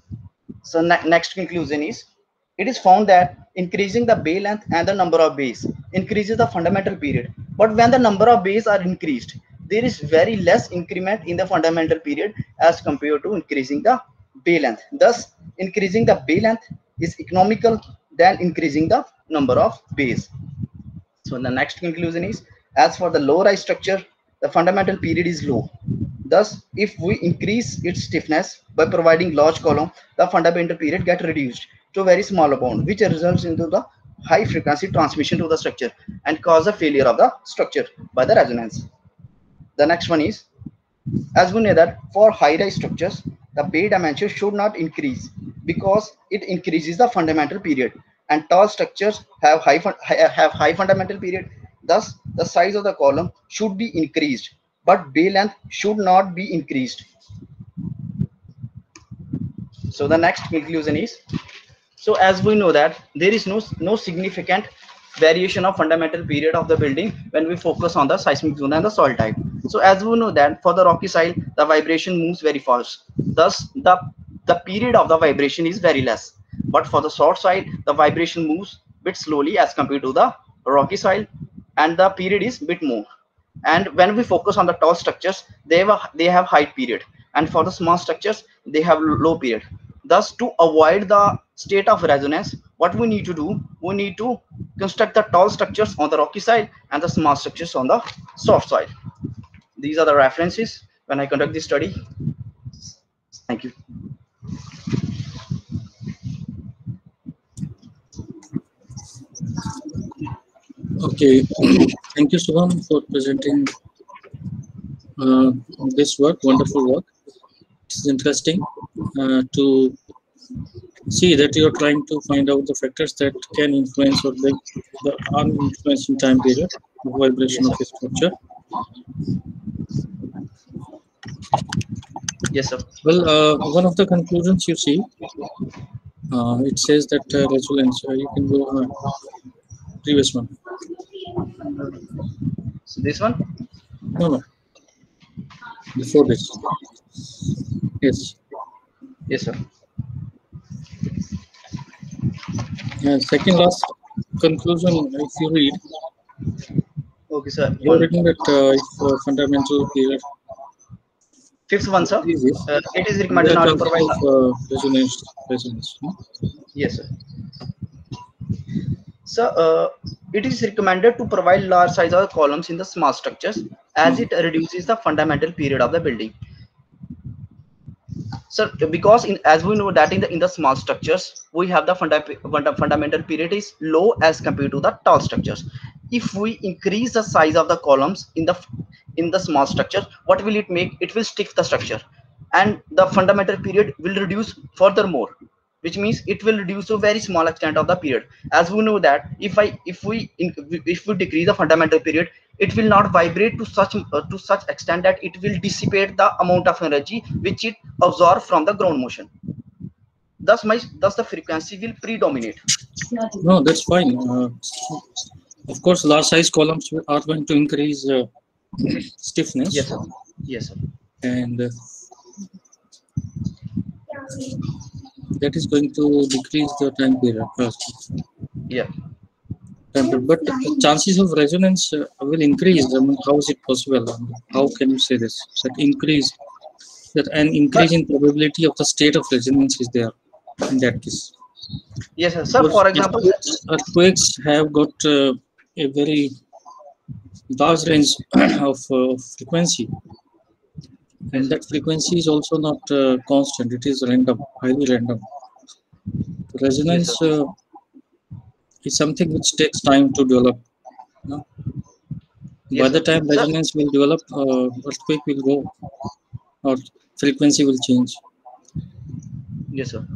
So ne next conclusion is, it is found that increasing the bay length and the number of bays increases the fundamental period. But when the number of bays are increased, there is very less increment in the fundamental period as compared to increasing the bay length. Thus, increasing the bay length is economical than increasing the number of bays. So the next conclusion is, as for the low-rise structure, the fundamental period is low. Thus, if we increase its stiffness by providing large column, the fundamental period get reduced to a very small amount, which results into the high frequency transmission to the structure and cause a failure of the structure by the resonance. The next one is, as we know that for high-rise structures, the bay dimension should not increase because it increases the fundamental period, and tall structures have high fun have high fundamental period. Thus, the size of the column should be increased, but bay length should not be increased. So the next conclusion is, so as we know that there is no no significant variation of fundamental period of the building when we focus on the seismic zone and the soil type. So as we know that for the rocky soil, the vibration moves very fast. Thus, the the period of the vibration is very less. But for the soft soil, the vibration moves bit slowly as compared to the rocky soil, and the period is bit more. And when we focus on the tall structures, they have a, they have high period, and for the small structures, they have low period. Thus, to avoid the state of resonance, what we need to do, we need to construct the tall structures on the rocky side and the small structures on the soft side. These are the references when I conduct this study. Thank you. Okay, thank you, Subham, for presenting uh, this work, wonderful work. It's interesting uh, to see that you are trying to find out the factors that can influence or the, the uninfluencing time period of vibration of a structure. Yes, sir. Well, uh, one of the conclusions you see, uh, it says that uh, resonance, uh, you can go uh, previous one. So this one? No, no. Before this. Yes. Yes, sir. Uh, second last conclusion, if you read, okay, sir. you are reading that uh, if uh, fundamental period. Fifth one, sir. Uh, it is recommended not to provide of, uh, resonance. resonance no? Yes, sir. So, uh, it is recommended to provide large size of columns in the small structures as it reduces the fundamental period of the building. So, because in, as we know that in the in the small structures we have the funda funda fundamental period is low as compared to the tall structures. If we increase the size of the columns in the in the small structure, what will it make? It will stiff the structure, and the fundamental period will reduce furthermore, which means it will reduce to a very small extent of the period. As we know that if I if we if we decrease the fundamental period, it will not vibrate to such uh, to such extent that it will dissipate the amount of energy which it absorbs from the ground motion. Thus, my thus the frequency will predominate. No, that's fine. Uh, of course, large size columns are going to increase uh, stiffness. Yes, sir. Yes, sir. And uh, that is going to decrease the time period. Yeah. Time period. But the chances of resonance uh, will increase. I mean, how is it possible? How can you say this? That increase, that an increase in probability of the state of resonance is there in that case. Yes, sir. So, for example, earthquakes have got uh, a very large range of uh, frequency, and that frequency is also not uh, constant. It is random, highly random. Resonance yes, uh, is something which takes time to develop. No? Yes, By the sir. time resonance will develop, uh, earthquake will go, or frequency will change. Yes, sir.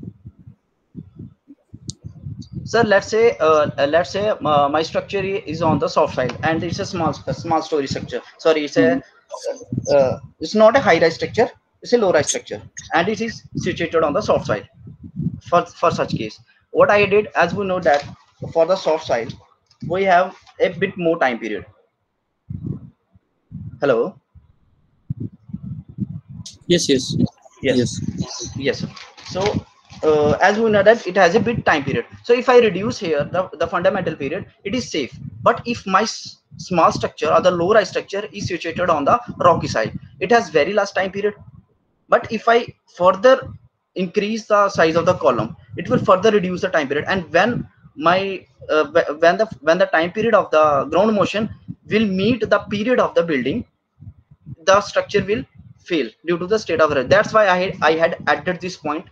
Sir, let's say uh, let's say uh, my structure is on the soft side and it's a small a small story structure. Sorry, it's a uh, it's not a high rise structure, it's a low rise structure, and it is situated on the soft side. For for such case, what I did, as we know that for the soft side we have a bit more time period. Hello. Yes, yes, yes, yes, yes, sir. So. Uh, as we know that it has a bit time period, so if I reduce here the, the fundamental period, it is safe. But if my small structure or the low rise structure is situated on the rocky side, it has very less time period. But if I further increase the size of the column, it will further reduce the time period, and when my uh, when the when the time period of the ground motion will meet the period of the building, the structure will fail due to the state of error. That's why I had, I had added this point.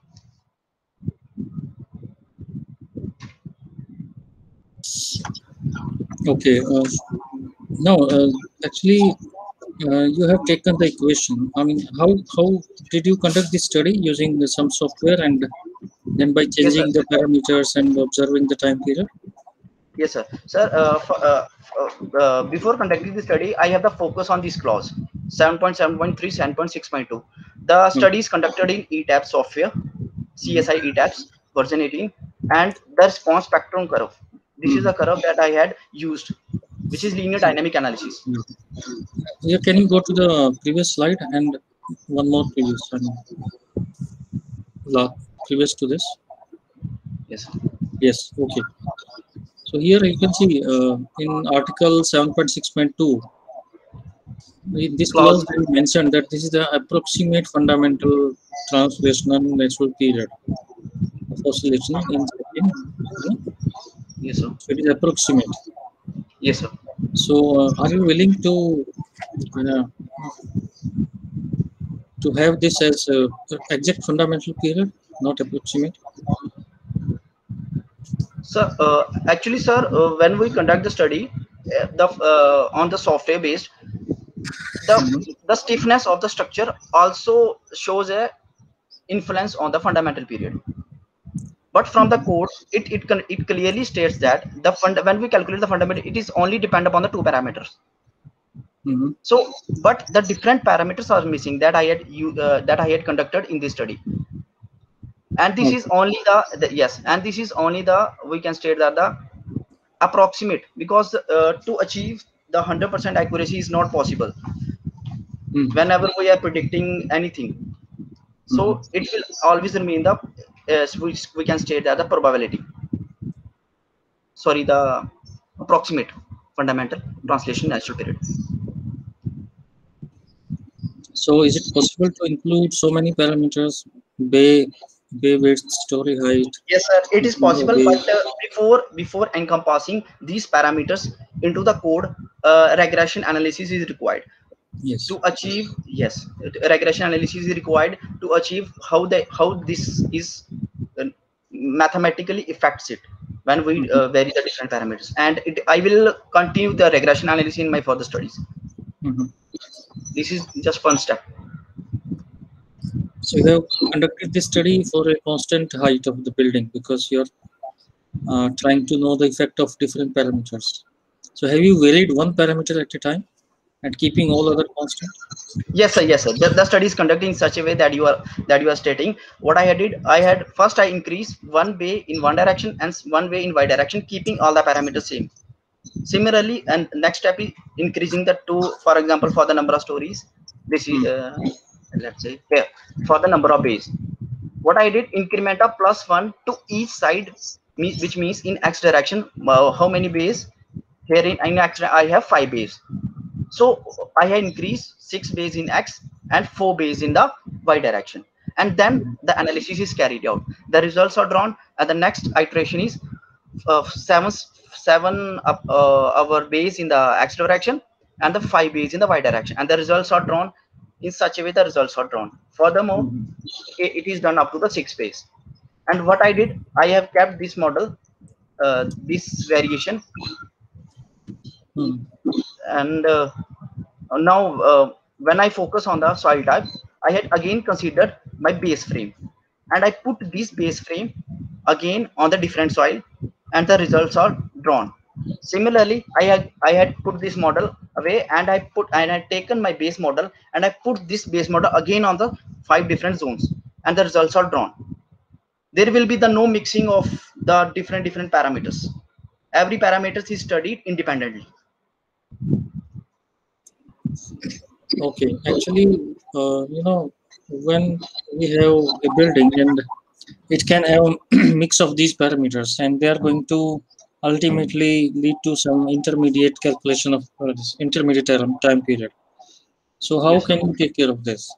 Okay. Uh, no, uh, actually, uh, you have taken the equation. I mean, how how did you conduct this study using some software and Then by changing the parameters and observing the time period? Yes, sir. Sir, uh, for, uh, uh, uh, before conducting the study, I have the focus on this clause seven point seven point three, seven point six point two. The study is conducted in E TABS software, C S I E TABS version eighteen, and the response spectrum curve. This is a curve that I had used, which is linear dynamic analysis. Yeah, can you go to the previous slide and one more previous one? Previous to this? Yes. Yes. Okay. So here you can see uh, in article seven point six point two, this clause mentioned that this is the approximate fundamental translational natural period of oscillation in second. Yes, sir. So it is approximate. Yes, sir. So uh, are you willing to uh, to have this as uh, exact fundamental period, not approximate? So uh, actually, sir, uh, when we conduct the study, uh, the uh, on the software based, the the stiffness of the structure also shows a influence on the fundamental period. But from the code, it it can it clearly states that the fund when we calculate the fundamental, it is only depend upon the two parameters. Mm-hmm. So, but the different parameters are missing that I had you uh, that I had conducted in this study. And this is only the, the yes and this is only the we can state that the approximate, because uh, to achieve the one hundred percent accuracy is not possible mm. whenever we are predicting anything. So mm. it will always remain the uh, we, we can state that the probability sorry the approximate fundamental translation natural period. So is it possible to include so many parameters, bay bay width, story height? Yes, sir, it is possible, but uh, before before encompassing these parameters into the code, uh, regression analysis is required. Yes. To achieve yes, regression analysis is required to achieve how the how this is uh, mathematically affects it when we uh, vary the different parameters. And it, I will continue the regression analysis in my further studies. Mm-hmm. This is just one step. So you have conducted this study for a constant height of the building because you're uh, trying to know the effect of different parameters. So have you varied one parameter at a time and keeping all other constant? Yes, sir. Yes, sir. The, the study is conducted in such a way that you are that you are stating. What I did, I had first I increased one way in one direction and one way in y direction, keeping all the parameters same. Similarly, and next step is increasing the two. For example, for the number of stories, this is. Uh, let's say here for the number of bays, what I did, increment of plus one to each side, which means in x direction uh, how many bays. Here in, in x I have five bays, so I have increased six bays in x and four bays in the y direction, and then the analysis is carried out. The results are drawn, and the next iteration is uh, seven seven uh, uh, our bays in the x direction and the five bays in the y direction, and the results are drawn in such a way the results are drawn. Furthermore, mm-hmm. it, it is done up to the six base. And what I did, I have kept this model, uh, this variation, mm. and uh, now uh, when I focus on the soil type, I had again considered my base frame, and I put this base frame again on the different soil, and the results are drawn. Similarly, I had I had put this model away, and I put and I taken my base model and I put this base model again on the five different zones, and the results are drawn. There will be the no mixing of the different different parameters. Every parameter is studied independently. Okay, actually, uh, you know, when we have a building and it can have a mix of these parameters, and they are going to ultimately lead to some intermediate calculation of uh, this intermediate term, time period. So how yes, can you take care of this?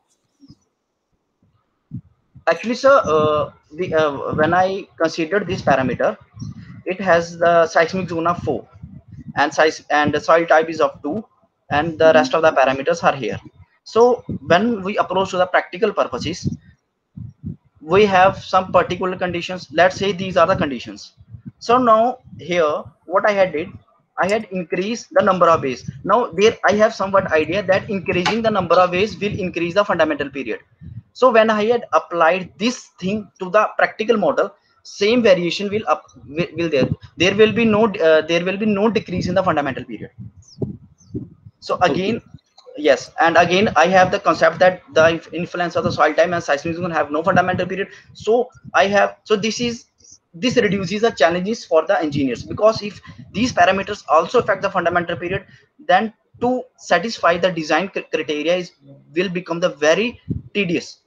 Actually, sir, uh, the, uh, when I considered this parameter, it has the seismic zone of four, and size and the soil type is of two, and the rest of the parameters are here. So when we approach to the practical purposes, we have some particular conditions. Let's say these are the conditions. So now here, what I had did, I had increased the number of bays. Now there I have somewhat idea that increasing the number of bays will increase the fundamental period. So when I had applied this thing to the practical model, same variation will up will, will there. There will be no uh, there will be no decrease in the fundamental period. So again, okay. Yes, and again I have the concept that the influence of the soil time and seismic have no fundamental period. So I have so this is this reduces the challenges for the engineers, because if these parameters also affect the fundamental period, then to satisfy the design criteria is will become the very tedious.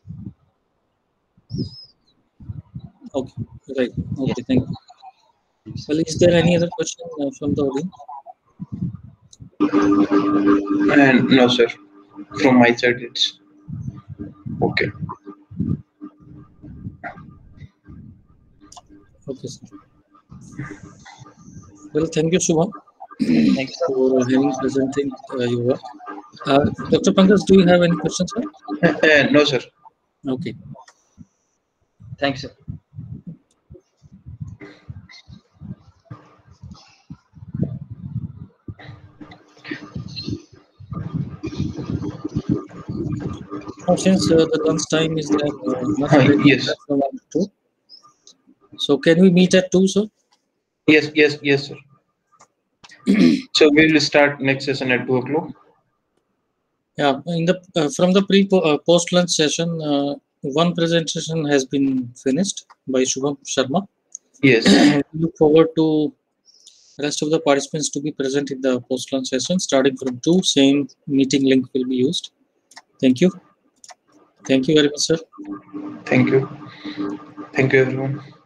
Okay, right. Okay, yes. Thank you. Well, is there any other question uh, from the audience? And no, sir. From my side, it's okay. Okay, sir. Well, thank you, Shubham. Thanks for having presenting uh, your work. Uh, Doctor Pankaj, do you have any questions, sir? Uh, no, sir. Okay. Thanks, sir. Now, since uh, the lunch time is there, uh, not uh, yes. From one to two. So, can we meet at two, sir? Yes, yes, yes, sir. So we will start next session at two o'clock. Yeah, in the uh, from the pre uh, post lunch session, uh, one presentation has been finished by Shubham Sharma. Yes. We look forward to rest of the participants to be present in the post lunch session starting from two. Same meeting link will be used. Thank you. Thank you very much, sir. Thank you. Thank you, everyone.